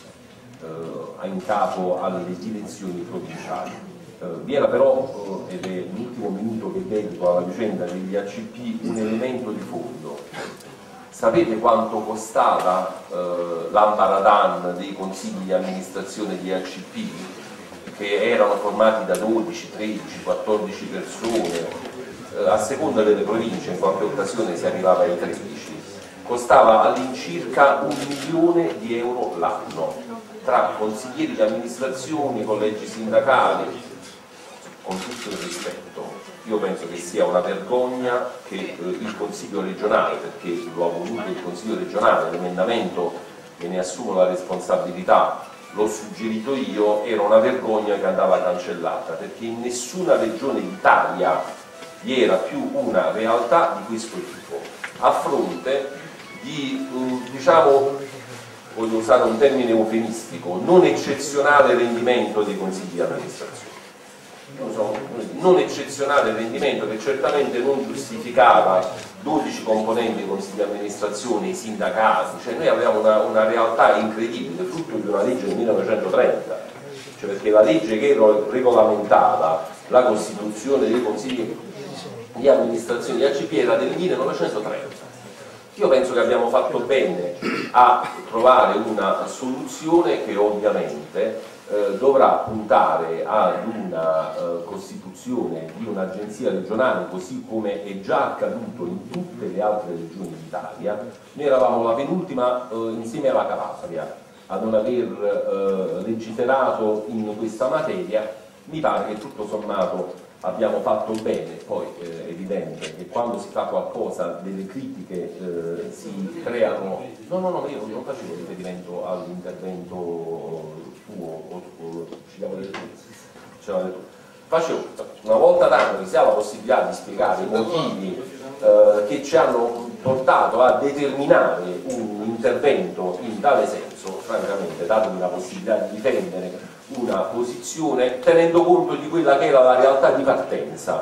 in capo alle direzioni provinciali. Vi era però, ed è l'ultimo minuto che dedico alla vicenda degli ACP, un elemento di fondo. Sapete quanto costava l'ambaradan dei consigli di amministrazione di ACP, che erano formati da 12, 13, 14 persone, a seconda delle province in qualche occasione si arrivava ai 13, costava all'incirca 1 milione di euro l'anno, tra consiglieri di amministrazione, collegi sindacali. Con tutto il rispetto, io penso che sia una vergogna che il Consiglio regionale, perché lo ha voluto il Consiglio regionale, l'emendamento, me ne assumo la responsabilità, l'ho suggerito io, era una vergogna che andava cancellata, perché in nessuna regione d'Italia vi era più una realtà di questo tipo, a fronte di, diciamo, voglio usare un termine eufemistico, non eccezionale rendimento dei consigli di amministrazione. Non eccezionale rendimento, che certamente non giustificava 12 componenti dei consigli di amministrazione, i sindacati, cioè noi avevamo una realtà incredibile, frutto di una legge del 1930, cioè perché la legge che regolamentava la costituzione dei consigli di amministrazione di ACP era del 1930. Io penso che abbiamo fatto bene a trovare una soluzione che ovviamente dovrà puntare ad una costituzione di un'agenzia regionale, così come è già accaduto in tutte le altre regioni d'Italia. Noi eravamo la penultima insieme alla Calabria a non aver legiferato in questa materia. Mi pare che tutto sommato abbiamo fatto bene. Poi è evidente che quando si fa qualcosa delle critiche si creano. No, io non facevo riferimento all'intervento tuo, ci chiamo del tu. Facevo, una volta tanto che si ha la possibilità di spiegare i motivi che ci hanno portato a determinare un intervento in tale senso, francamente, datemi la possibilità di difendere una posizione tenendo conto di quella che era la realtà di partenza,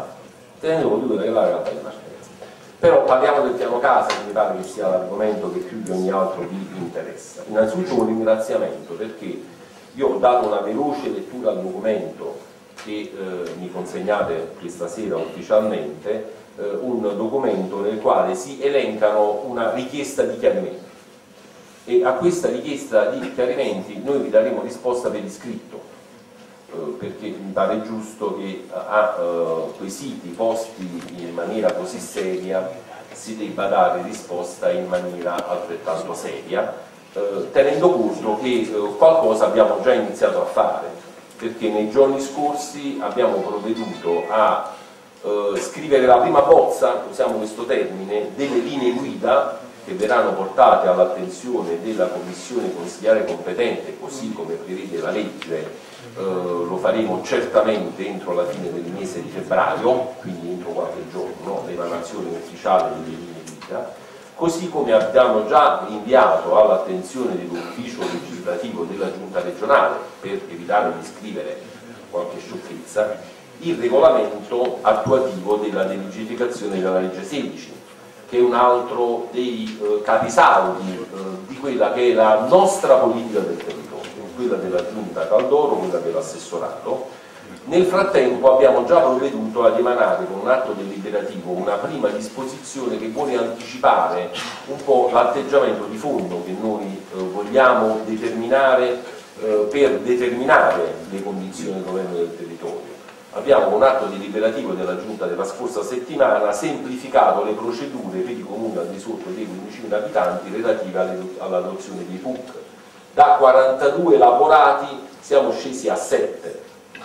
Però parliamo del piano casa, che mi pare che sia l'argomento che più di ogni altro vi interessa. Innanzitutto un ringraziamento, perché io ho dato una veloce lettura al documento che mi consegnate questa sera ufficialmente, un documento nel quale si elencano una richiesta di chiarimenti, e a questa richiesta di chiarimenti noi vi daremo risposta per iscritto, perché mi pare giusto che a quesiti posti in maniera così seria si debba dare risposta in maniera altrettanto seria, tenendo conto che qualcosa abbiamo già iniziato a fare, perché nei giorni scorsi abbiamo provveduto a scrivere la prima bozza, usiamo questo termine, delle linee guida che verranno portate all'attenzione della commissione consigliare competente, così come prevede la legge, lo faremo certamente entro la fine del mese di febbraio, quindi entro qualche giorno, l'emanazione ufficiale delle linee guida, così come abbiamo già inviato all'attenzione dell'ufficio legislativo della Giunta regionale, per evitare di scrivere qualche sciocchezza, il regolamento attuativo della delegificazione della legge 16, che è un altro dei capisaldi di quella che è la nostra politica del territorio, quella della Giunta Caldoro, quella dell'assessorato. Nel frattempo abbiamo già provveduto ad emanare con un atto deliberativo una prima disposizione che vuole anticipare un po' l'atteggiamento di fondo che noi vogliamo determinare per determinare le condizioni del governo del territorio. Abbiamo un atto deliberativo della Giunta della scorsa settimana semplificato le procedure per i comuni al di sotto dei 15.000 abitanti relative all'adozione dei PUC. Da 42 elaborati siamo scesi a 7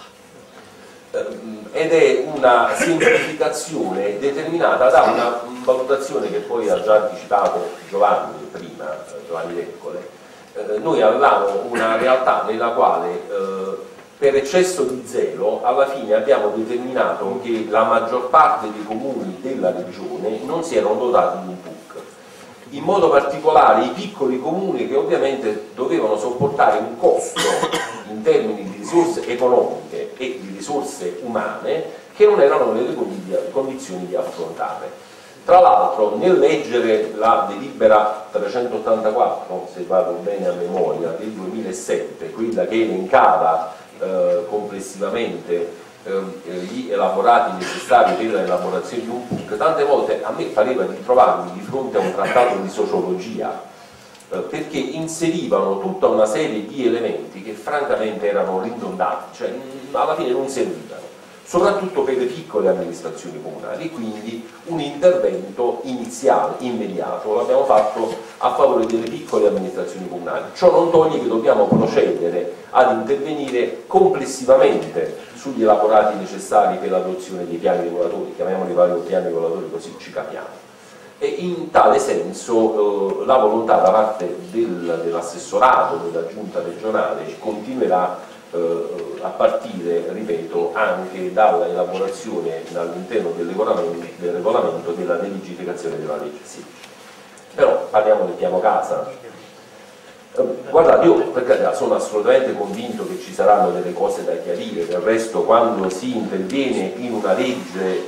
ed è una semplificazione determinata da una valutazione che poi ha già anticipato Giovanni prima, Giovanni Leccole. Noi avevamo una realtà nella quale per eccesso di zelo alla fine abbiamo determinato che la maggior parte dei comuni della regione non si erano dotati di un PUC, in modo particolare i piccoli comuni che ovviamente dovevano sopportare un costo in termini di risorse economiche e di risorse umane che non erano nelle condizioni di affrontare. Tra l'altro, nel leggere la delibera 384, se vado bene a memoria, del 2007, quella che elencava complessivamente gli elaborati necessari per l'elaborazione di un PUC, tante volte a me pareva di trovarmi di fronte a un trattato di sociologia, perché inserivano tutta una serie di elementi che francamente erano ridondanti, cioè alla fine non servivano, soprattutto per le piccole amministrazioni comunali. Quindi un intervento iniziale, immediato, l'abbiamo fatto a favore delle piccole amministrazioni comunali. Ciò non toglie che dobbiamo procedere ad intervenire complessivamente sugli elaborati necessari per l'adozione dei piani regolatori, chiamiamoli vari piani regolatori così ci capiamo. E in tale senso la volontà da parte dell'assessorato, della giunta regionale, continuerà a partire, ripeto, anche dalla elaborazione all'interno del regolamento della delegificazione della legge 16. Però parliamo del piano casa. Guardate, io per carità sono assolutamente convinto che ci saranno delle cose da chiarire, del resto quando si interviene in una legge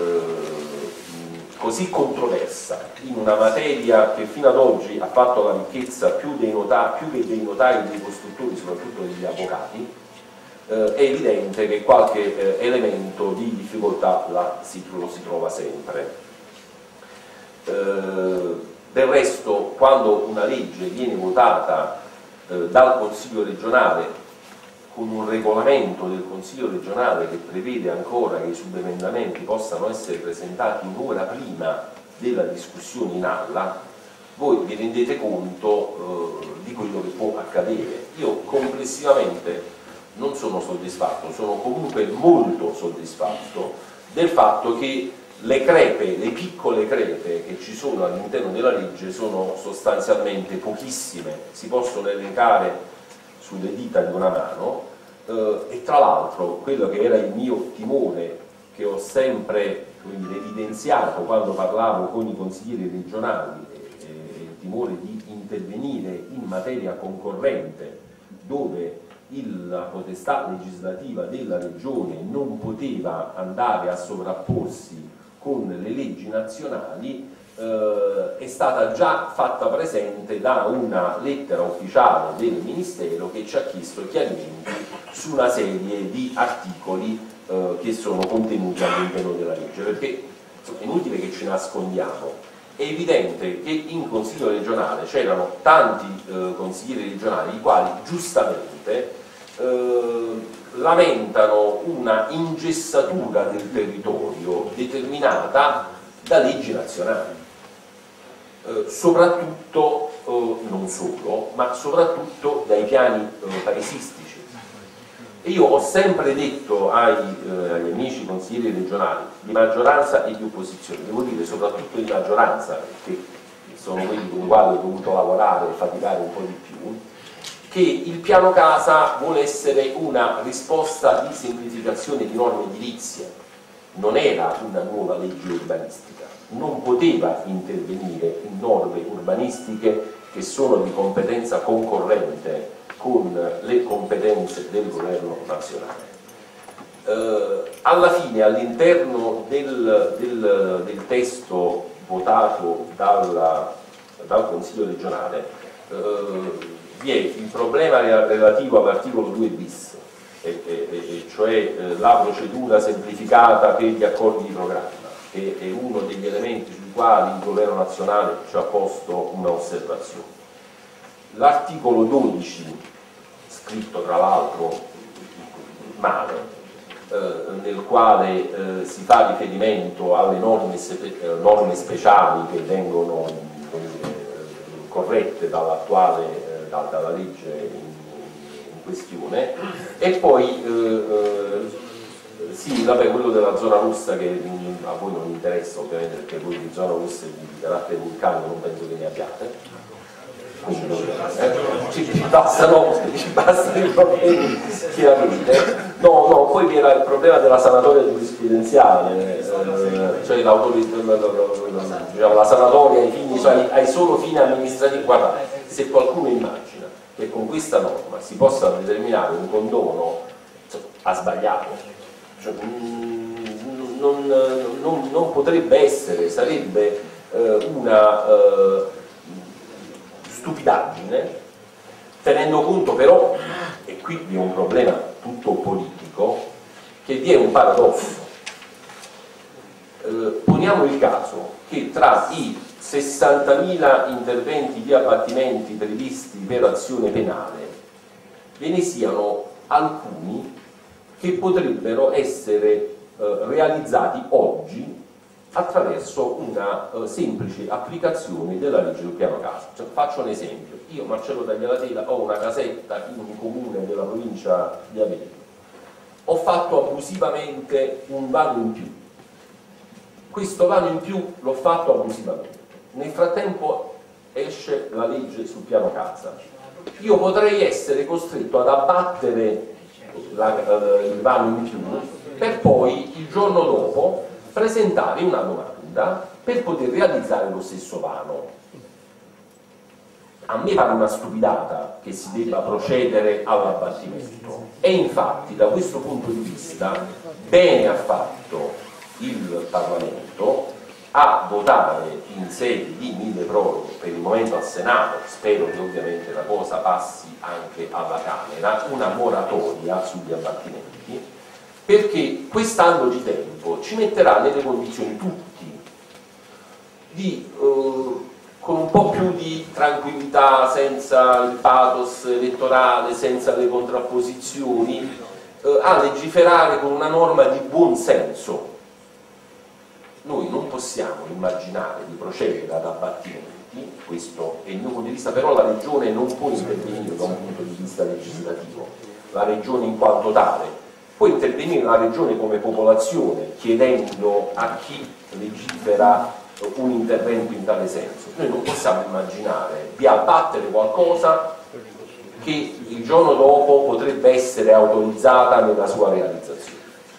così controversa, in una materia che fino ad oggi ha fatto la ricchezza più che dei notai, dei costruttori, soprattutto degli avvocati, è evidente che qualche elemento di difficoltà lo si trova sempre. Del resto, quando una legge viene votata dal Consiglio regionale con un regolamento del Consiglio regionale che prevede ancora che i subemendamenti possano essere presentati un'ora prima della discussione in aula, voi vi rendete conto di quello che può accadere. Io complessivamente non sono soddisfatto, sono comunque molto soddisfatto del fatto che le crepe, le piccole crepe che ci sono all'interno della legge sono sostanzialmente pochissime, si possono elencare sulle dita di una mano, e tra l'altro quello che era il mio timore, che ho sempre evidenziato quando parlavo con i consiglieri regionali, il timore di intervenire in materia concorrente dove la potestà legislativa della regione non poteva andare a sovrapporsi con le leggi nazionali, è stata già fatta presente da una lettera ufficiale del Ministero che ci ha chiesto chiarimenti su una serie di articoli che sono contenuti all'interno della legge, perché insomma, è inutile che ci nascondiamo, è evidente che in Consiglio regionale c'erano tanti consiglieri regionali i quali giustamente lamentano una ingessatura del territorio determinata da leggi nazionali, soprattutto, non solo, ma soprattutto dai piani paesistici. E io ho sempre detto agli amici consiglieri regionali di maggioranza e di opposizione, devo dire soprattutto di maggioranza, perché sono quelli con i quali ho dovuto lavorare e faticare un po' di più, che il piano casa vuole essere una risposta di semplificazione di norme edilizie, non era una nuova legge urbanistica, non poteva intervenire in norme urbanistiche che sono di competenza concorrente con le competenze del governo nazionale. Alla fine, all'interno del testo votato dal Consiglio regionale, vi è il problema relativo all'articolo 2 bis, cioè la procedura semplificata per gli accordi di programma, che è uno degli elementi sui quali il governo nazionale ci ha posto una osservazione. L'articolo 12, scritto tra l'altro male, nel quale si fa riferimento alle norme speciali che vengono corrette dalla legge in questione, e poi sì, vabbè, quello della zona rossa che a voi non interessa ovviamente, perché voi di zona rossa di carattere vulcanico non penso che ne abbiate. Ci passano i problemi che avete. No, poi vi era il problema della sanatoria giurisprudenziale, cioè la sanatoria ai solo fini amministrativi. Guardate, se qualcuno immagina che con questa norma si possa determinare un condono, ha sbagliato, cioè, non potrebbe essere, sarebbe una stupidaggine, tenendo conto però, e qui vi è un problema tutto politico, che vi è un paradosso. Poniamo il caso che tra i 60.000 interventi di abbattimenti previsti per azione penale ve ne siano alcuni che potrebbero essere realizzati oggi attraverso una semplice applicazione della legge sul piano casa. Cioè, faccio un esempio: io, Marcello Taglialatela, ho una casetta in un comune della provincia di Avellino, ho fatto abusivamente un vano in più, questo vano in più l'ho fatto abusivamente, nel frattempo esce la legge sul piano casa, io potrei essere costretto ad abbattere il vano in più per poi il giorno dopo presentare una domanda per poter realizzare lo stesso vano. A me pare una stupidata che si debba procedere all'abbattimento, e infatti da questo punto di vista bene ha fatto il Parlamento a votare in sede di milleproroghe, per il momento al Senato, spero che ovviamente la cosa passi anche alla Camera, una moratoria sugli abbattimenti, perché quest'anno di tempo ci metterà nelle condizioni tutti di, con un po' più di tranquillità, senza il pathos elettorale, senza le contrapposizioni, a legiferare con una norma di buon senso. Noi non possiamo immaginare di procedere ad abbattimenti, questo è il mio punto di vista, però la Regione non può intervenire da un punto di vista legislativo, la Regione in quanto tale può intervenire la Regione come popolazione chiedendo a chi legifera un intervento in tale senso. Noi non possiamo immaginare di abbattere qualcosa che il giorno dopo potrebbe essere autorizzata nella sua realizzazione.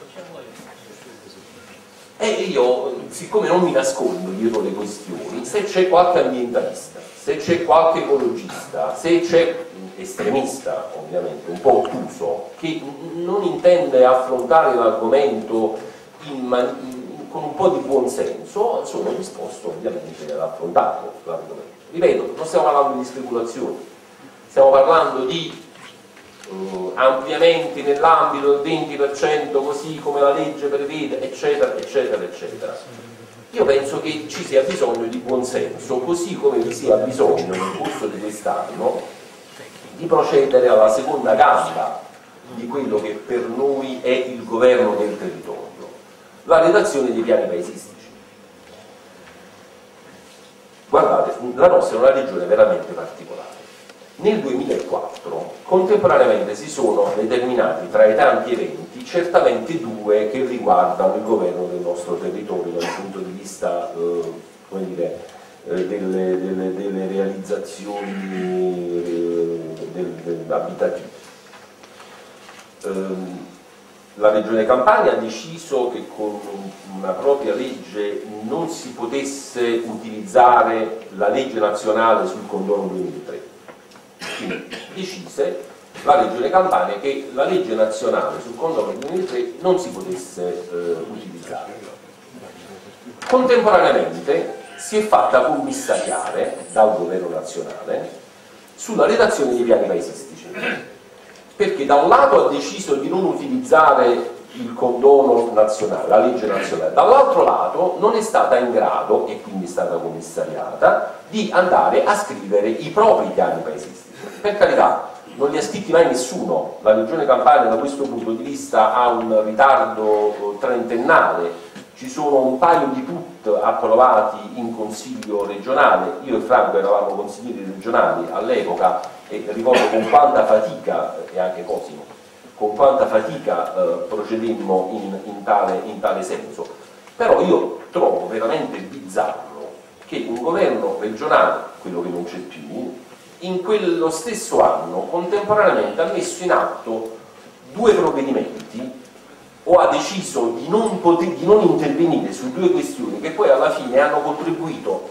E io, siccome non mi nascondo dietro le questioni, se c'è qualche ambientalista, se c'è qualche ecologista, se c'è estremista, ovviamente, un po' ottuso, che non intende affrontare l'argomento con un po' di buon senso, sono disposto ovviamente ad affrontare l'argomento. Ripeto, non stiamo parlando di speculazioni, stiamo parlando di ampliamenti nell'ambito del 20%, così come la legge prevede, eccetera, eccetera, eccetera. Io penso che ci sia bisogno di buon senso, così come vi sia bisogno nel corso di quest'anno di procedere alla seconda gamba di quello che per noi è il governo del territorio, la redazione dei piani paesistici. Guardate, la nostra è una regione veramente particolare. Nel 2004 contemporaneamente si sono determinati tra i tanti eventi certamente due che riguardano il governo del nostro territorio dal punto di vista come dire, delle realizzazioni abitative. La Regione Campania ha deciso che con una propria legge non si potesse utilizzare la legge nazionale sul condono 2003. Quindi decise la Regione Campania che la legge nazionale sul condono 2003 non si potesse utilizzare. Contemporaneamente si è fatta commissariare dal governo nazionale sulla redazione dei piani paesistici, perché da un lato ha deciso di non utilizzare il condono nazionale, la legge nazionale, dall'altro lato non è stata in grado, e quindi è stata commissariata, di andare a scrivere i propri piani paesistici. Per carità, non li ha scritti mai nessuno, la Regione Campania da questo punto di vista ha un ritardo trentennale, ci sono un paio di PUT approvati in consiglio regionale, io e Franco eravamo consiglieri regionali all'epoca e ricordo con quanta fatica, e anche Cosimo, con quanta fatica procedemmo in tale senso. Però io trovo veramente bizzarro che un governo regionale, quello che non c'è più, in quello stesso anno contemporaneamente ha messo in atto 2 provvedimenti o ha deciso di non intervenire su 2 questioni che poi alla fine hanno contribuito,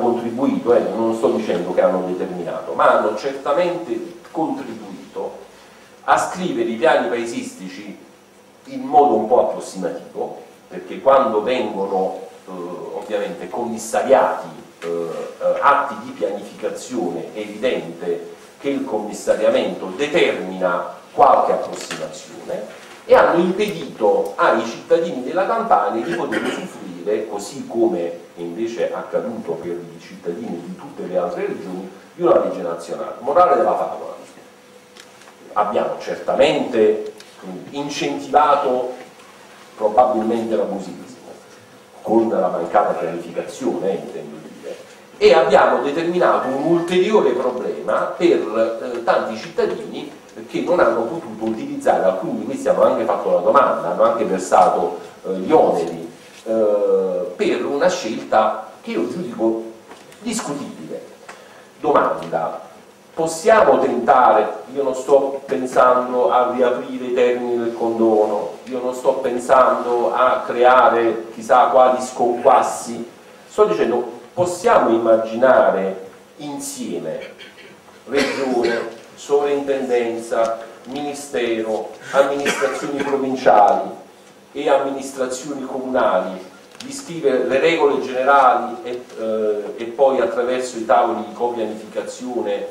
non sto dicendo che hanno determinato, ma hanno certamente contribuito a scrivere i piani paesistici in modo un po' approssimativo, perché quando vengono ovviamente commissariati atti di pianificazione è evidente che il commissariamento determina qualche approssimazione, e hanno impedito ai cittadini della Campania di poter usufruire, così come invece è accaduto per i cittadini di tutte le altre regioni, di una legge nazionale. Morale della favola: abbiamo certamente incentivato probabilmente l'abusivismo con la mancata pianificazione, intendo dire, e abbiamo determinato un ulteriore problema per tanti cittadini che non hanno potuto utilizzare, alcuni di questi hanno anche fatto la domanda, hanno anche versato gli oneri per una scelta che io giudico discutibile. Domanda: possiamo tentare? Io non sto pensando a riaprire i termini del condono, io non sto pensando a creare chissà quali sconquassi, sto dicendo possiamo immaginare insieme Regione, Sovrintendenza, Ministero, amministrazioni provinciali e amministrazioni comunali di scrivere le regole generali e poi attraverso i tavoli di copianificazione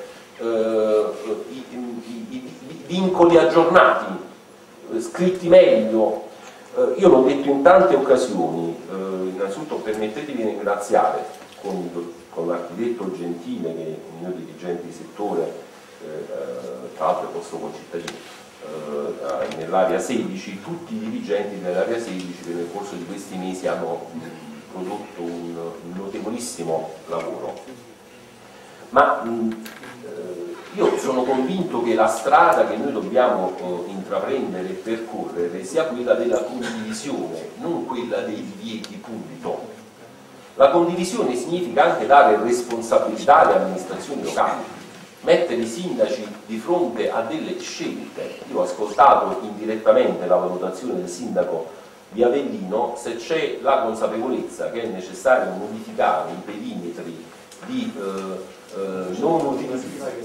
i vincoli aggiornati, scritti meglio. Io l'ho detto in tante occasioni, innanzitutto permettetemi di ringraziare con l'architetto Gentile, che è un mio dirigente di settore, tra l'altro è vostro concittadino, nell'area 16, tutti i dirigenti dell'area 16 che nel corso di questi mesi hanno prodotto un notevolissimo lavoro. Ma io sono convinto che la strada che noi dobbiamo intraprendere e percorrere sia quella della condivisione, non quella dei divieti punto. La condivisione significa anche dare responsabilità alle amministrazioni locali, mettere i sindaci di fronte a delle scelte. Io ho ascoltato indirettamente la valutazione del sindaco di Avellino: se c'è la consapevolezza che è necessario modificare i perimetri di non utilizzazione,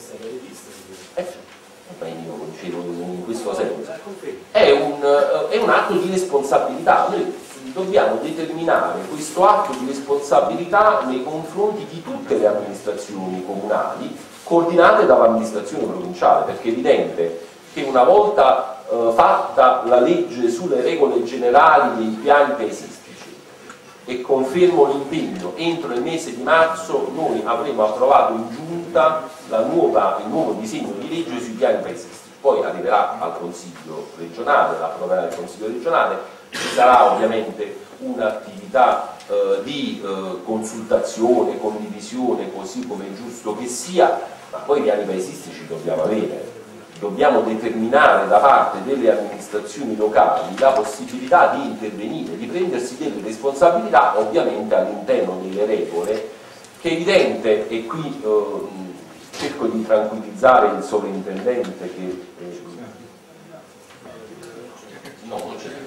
io lo dicevo in questo senso, è un atto di responsabilità. Noi dobbiamo determinare questo atto di responsabilità nei confronti di tutte le amministrazioni comunali coordinate dall'amministrazione provinciale, perché è evidente che una volta fatta la legge sulle regole generali dei piani paesistici, e confermo l'impegno, entro il mese di marzo noi avremo approvato in giunta il nuovo disegno di legge sui piani paesistici, poi arriverà al Consiglio regionale, l'approverà il Consiglio regionale, ci sarà ovviamente un'attività di consultazione, condivisione, così come è giusto che sia, ma poi i piani paesistici dobbiamo avere. Dobbiamo determinare da parte delle amministrazioni locali la possibilità di intervenire, di prendersi delle responsabilità, ovviamente all'interno delle regole che è evidente, e qui cerco di tranquillizzare il sovrintendente che no, non c'è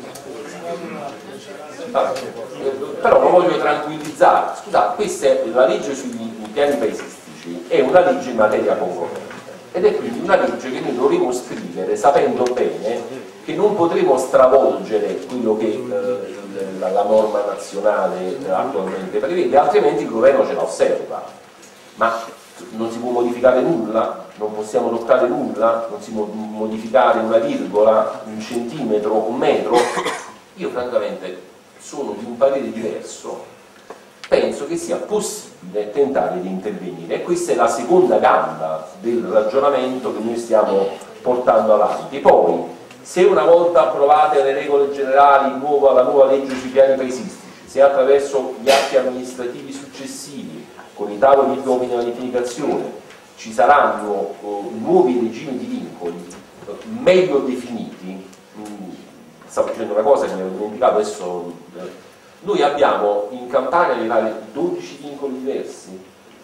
però lo voglio tranquillizzare. Scusate, questa è la legge sui piani paesistici, è una legge in materia concorrente ed è quindi una legge che noi dovremo scrivere sapendo bene che non potremo stravolgere quello che la norma nazionale attualmente prevede, altrimenti il governo ce la osserva. Ma non si può modificare nulla, non possiamo toccare nulla, non si può modificare una virgola, un centimetro, un metro. Io francamente sono di un parere diverso, penso che sia possibile tentare di intervenire e questa è la seconda gamba del ragionamento che noi stiamo portando avanti. Poi, se una volta approvate le regole generali, la nuova legge sui piani paesistici, se attraverso gli atti amministrativi successivi, con i tavoli di pianificazione, ci saranno nuovi regimi di vincoli meglio definiti, stavo dicendo una cosa che mi ero dimenticato adesso, noi abbiamo in Campania 12 vincoli diversi,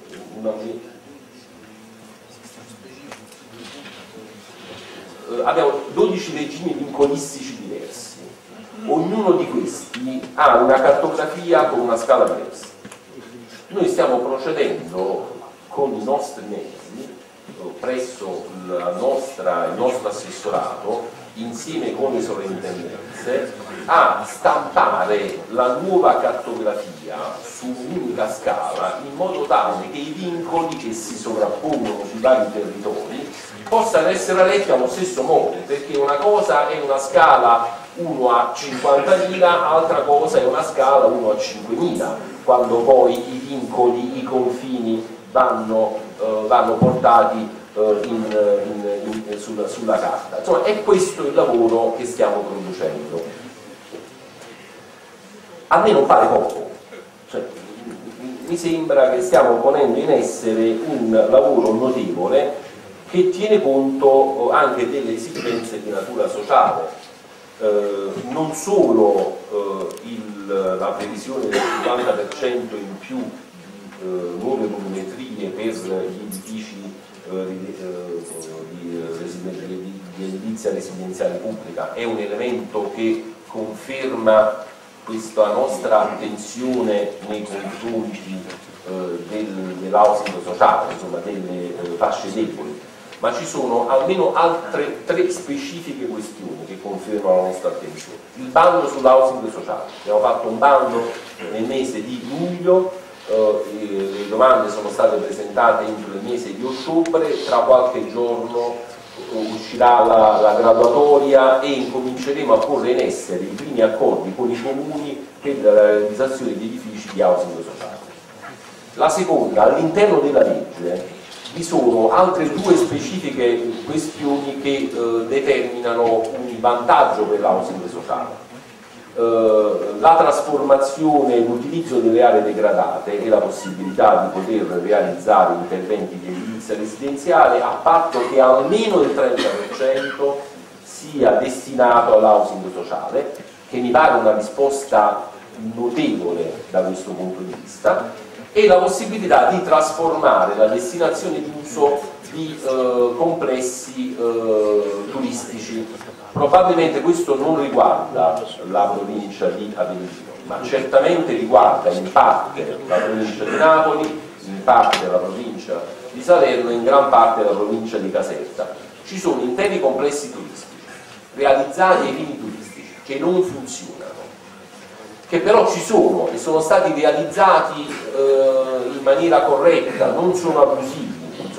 abbiamo 12 regimi vincolistici diversi, ognuno di questi ha una cartografia con una scala diversa. Noi stiamo procedendo con i nostri mezzi presso il nostro assessorato insieme con le sovrintendenze a stampare la nuova cartografia su un'unica scala in modo tale che i vincoli che si sovrappongono sui vari territori possano essere letti allo stesso modo, perché una cosa è una scala 1 a 50.000, altra cosa è una scala 1 a 5.000, quando poi i vincoli, i confini vanno portati sulla carta. Insomma, è questo il lavoro che stiamo producendo. A me non pare poco, cioè, mi sembra che stiamo ponendo in essere un lavoro notevole che tiene conto anche delle esigenze di natura sociale, non solo la previsione del 50% in più di nuove volumetrie per gli edifici di edilizia residenziale pubblica è un elemento che conferma questa nostra attenzione nei confronti dell'housing sociale, insomma delle fasce deboli, ma ci sono almeno altre 3 specifiche questioni che confermano la nostra attenzione. Il bando sull'housing sociale, abbiamo fatto un bando nel mese di luglio, le domande sono state presentate entro il mese di ottobre, tra qualche giorno uscirà la graduatoria e incominceremo a porre in essere i primi accordi con i comuni per la realizzazione di edifici di housing sociale. La seconda, all'interno della legge vi sono altre 2 specifiche questioni che determinano un vantaggio per l'housing sociale. La trasformazione, l'utilizzo delle aree degradate e la possibilità di poter realizzare interventi di edilizia residenziale a patto che almeno il 30% sia destinato all'housing sociale, che mi pare una risposta notevole da questo punto di vista, e la possibilità di trasformare la destinazione d'uso di complessi turistici. Probabilmente questo non riguarda la provincia di Avellino, ma certamente riguarda in parte la provincia di Napoli, in parte la provincia di Salerno e in gran parte la provincia di Caserta. Ci sono interi complessi turistici realizzati ai fini turistici che non funzionano, che però ci sono e sono stati realizzati in maniera corretta, non sono abusivi.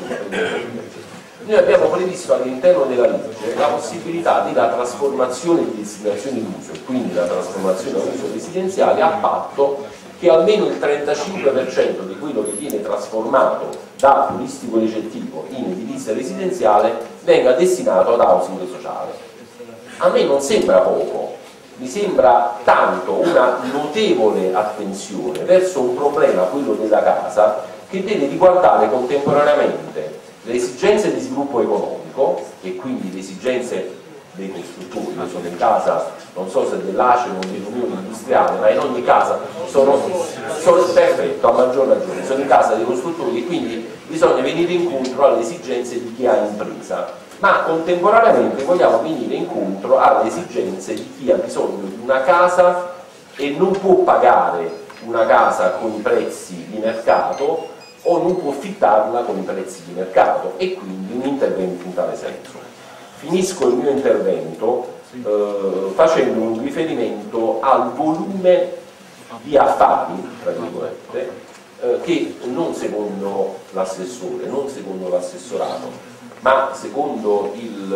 Noi abbiamo previsto all'interno della legge la possibilità della trasformazione di destinazioni d'uso e quindi la trasformazione a uso residenziale a patto che almeno il 35% di quello che viene trasformato da turistico ricettivo in edilizia residenziale venga destinato ad housing sociale. A me non sembra poco, mi sembra tanto una notevole attenzione verso un problema, quello della casa, che deve riguardare contemporaneamente le esigenze di sviluppo economico e quindi le esigenze dei costruttori. Io sono in casa, non so se dell'ACE o dell'Unione Industriale, ma in ogni casa sono perfetto, a maggior ragione, sono in casa dei costruttori, e quindi bisogna venire incontro alle esigenze di chi ha impresa, ma contemporaneamente vogliamo venire incontro alle esigenze di chi ha bisogno di una casa e non può pagare una casa con i prezzi di mercato o non può affittarla con i prezzi di mercato, e quindi un intervento in tale senso. Finisco il mio intervento facendo un riferimento al volume di affari, tra virgolette, che non secondo l'assessore, non secondo l'assessorato, ma secondo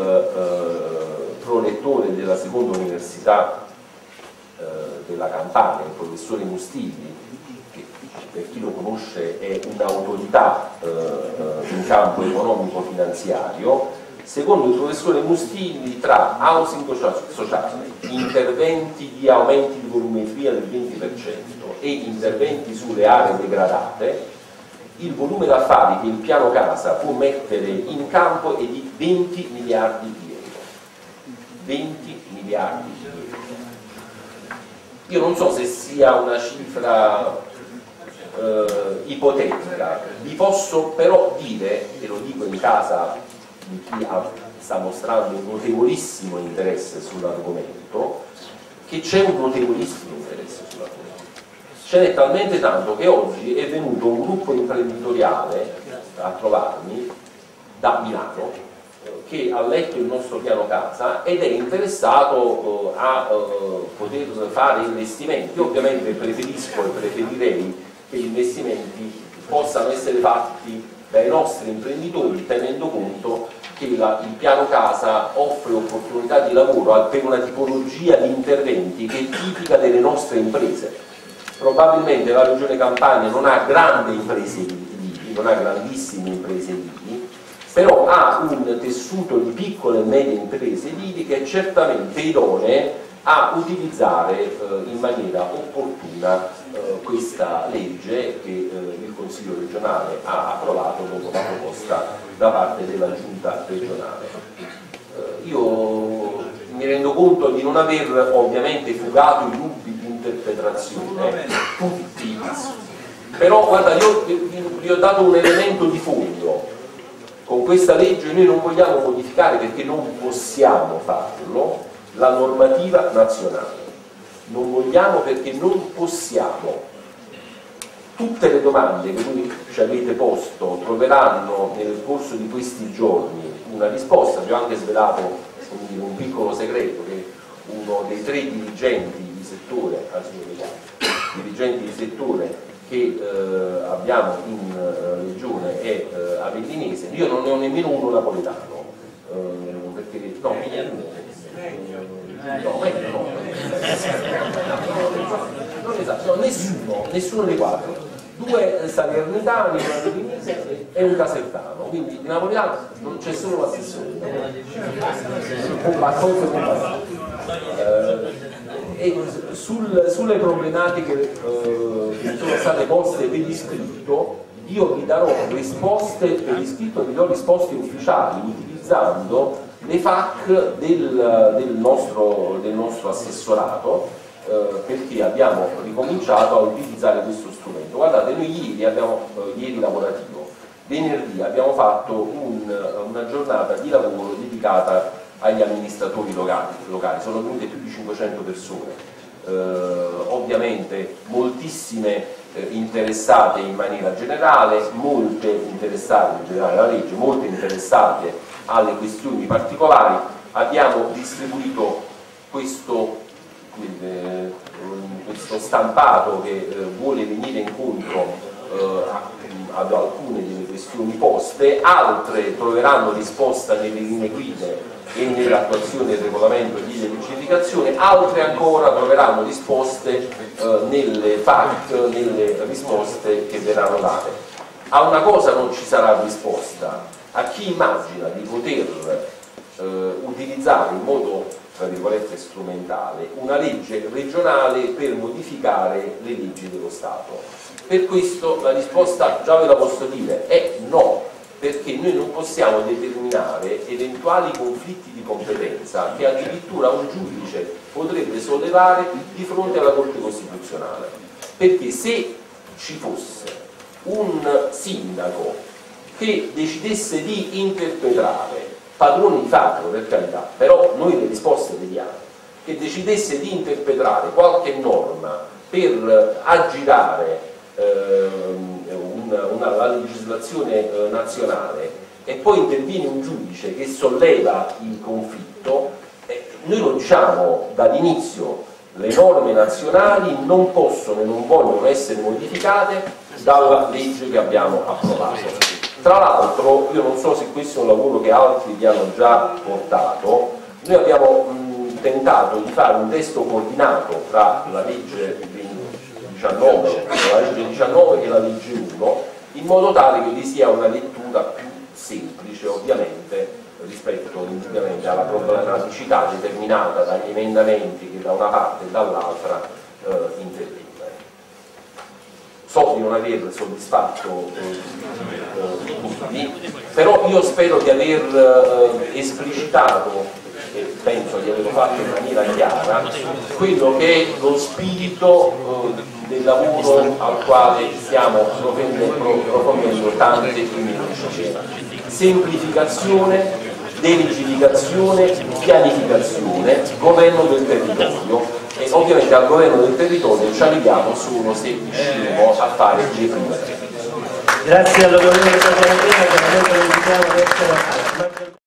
il prorettore della seconda università della Campania, il professore Mustilli, che per chi lo conosce è un'autorità in campo economico-finanziario. Secondo il professore Mustilli, tra housing sociale, interventi di aumenti di volumetria del 20% e interventi sulle aree degradate, il volume d'affari che il piano casa può mettere in campo è di 20 miliardi di euro. 20 miliardi di euro. Io non so se sia una cifra ipotetica, vi posso però dire, e lo dico in casa di chi sta mostrando un notevolissimo interesse sull'argomento, che c'è un notevolissimo interesse sull'argomento. Ce n'è talmente tanto che oggi è venuto un gruppo imprenditoriale a trovarmi da Milano che ha letto il nostro piano casa ed è interessato a poter fare investimenti. Io ovviamente preferisco e preferirei che gli investimenti possano essere fatti dai nostri imprenditori, tenendo conto che il piano casa offre opportunità di lavoro per una tipologia di interventi che è tipica delle nostre imprese. Probabilmente la Regione Campania non ha grandi imprese edili, non ha grandissime imprese edili, però ha un tessuto di piccole e medie imprese edili che è certamente idonee a utilizzare in maniera opportuna questa legge che il Consiglio regionale ha approvato dopo la proposta da parte della Giunta regionale. Io mi rendo conto di non aver ovviamente fugato i dubbi di interpretazione, tutti, però guarda, io vi ho dato un elemento di fondo. Con questa legge noi non vogliamo modificare, perché non possiamo farlo, la normativa nazionale. Non vogliamo perché non possiamo. Tutte le domande che voi ci avete posto troveranno nel corso di questi giorni una risposta. Vi ho anche svelato un piccolo segreto, che uno dei 3 dirigenti di settore, dirigenti di settore che abbiamo in regione è avellinese. Io non ne ho nemmeno uno napoletano, perché no, non esatto, nessuno dei 4, 2 salernitani, un avellinese e un casertano, quindi in napoletano non c'è solo l'assessore. E sulle problematiche che sono state poste per iscritto, io vi darò risposte per iscritto, vi do risposte ufficiali utilizzando le FAQ del nostro assessorato, perché abbiamo ricominciato a utilizzare questo strumento. Guardate, noi ieri lavorativo, venerdì abbiamo fatto una giornata di lavoro dedicata agli amministratori locali. Sono venute più di 500 persone, ovviamente moltissime interessate in maniera generale, molte interessate in generale alla legge, molte interessate alle questioni particolari. Abbiamo distribuito questo stampato che vuole venire incontro ad alcune delle questioni poste, altre troveranno risposta nelle linee guida e nell'attuazione del regolamento di delegificazione, altre ancora troveranno risposte nelle FAQ, nelle risposte che verranno date. A una cosa non ci sarà risposta: a chi immagina di poter utilizzare in modo, tra virgolette, strumentale una legge regionale per modificare le leggi dello Stato. Per questo la risposta, già ve la posso dire, è no. perché noi non possiamo determinare eventuali conflitti di competenza che addirittura un giudice potrebbe sollevare di fronte alla Corte Costituzionale, perché se ci fosse un sindaco che decidesse di interpretare, padrone di fatto per carità, però noi le risposte le diamo, che decidesse di interpretare qualche norma per aggirare la legislazione nazionale e poi interviene un giudice che solleva il conflitto, noi lo diciamo dall'inizio, le norme nazionali non possono e non vogliono essere modificate dalla legge che abbiamo approvato. Tra l'altro, io non so se questo è un lavoro che altri vi hanno già portato, noi abbiamo tentato di fare un testo coordinato tra la legge 19 e la legge 1, in modo tale che vi sia una lettura più semplice, ovviamente, rispetto indubbiamente alla problematicità determinata dagli emendamenti che da una parte e dall'altra intervengono. So di non aver soddisfatto tutti, però io spero di aver esplicitato, e penso di averlo fatto in maniera chiara, quello che è lo spirito del lavoro al quale stiamo proponendo tante iniziative: semplificazione, delegificazione, pianificazione, governo del territorio. E ovviamente al governo del territorio ci arriviamo solo se riusciremo a fare le prime. Grazie all'onorevole Taglialatela, che non riusciamo ad essere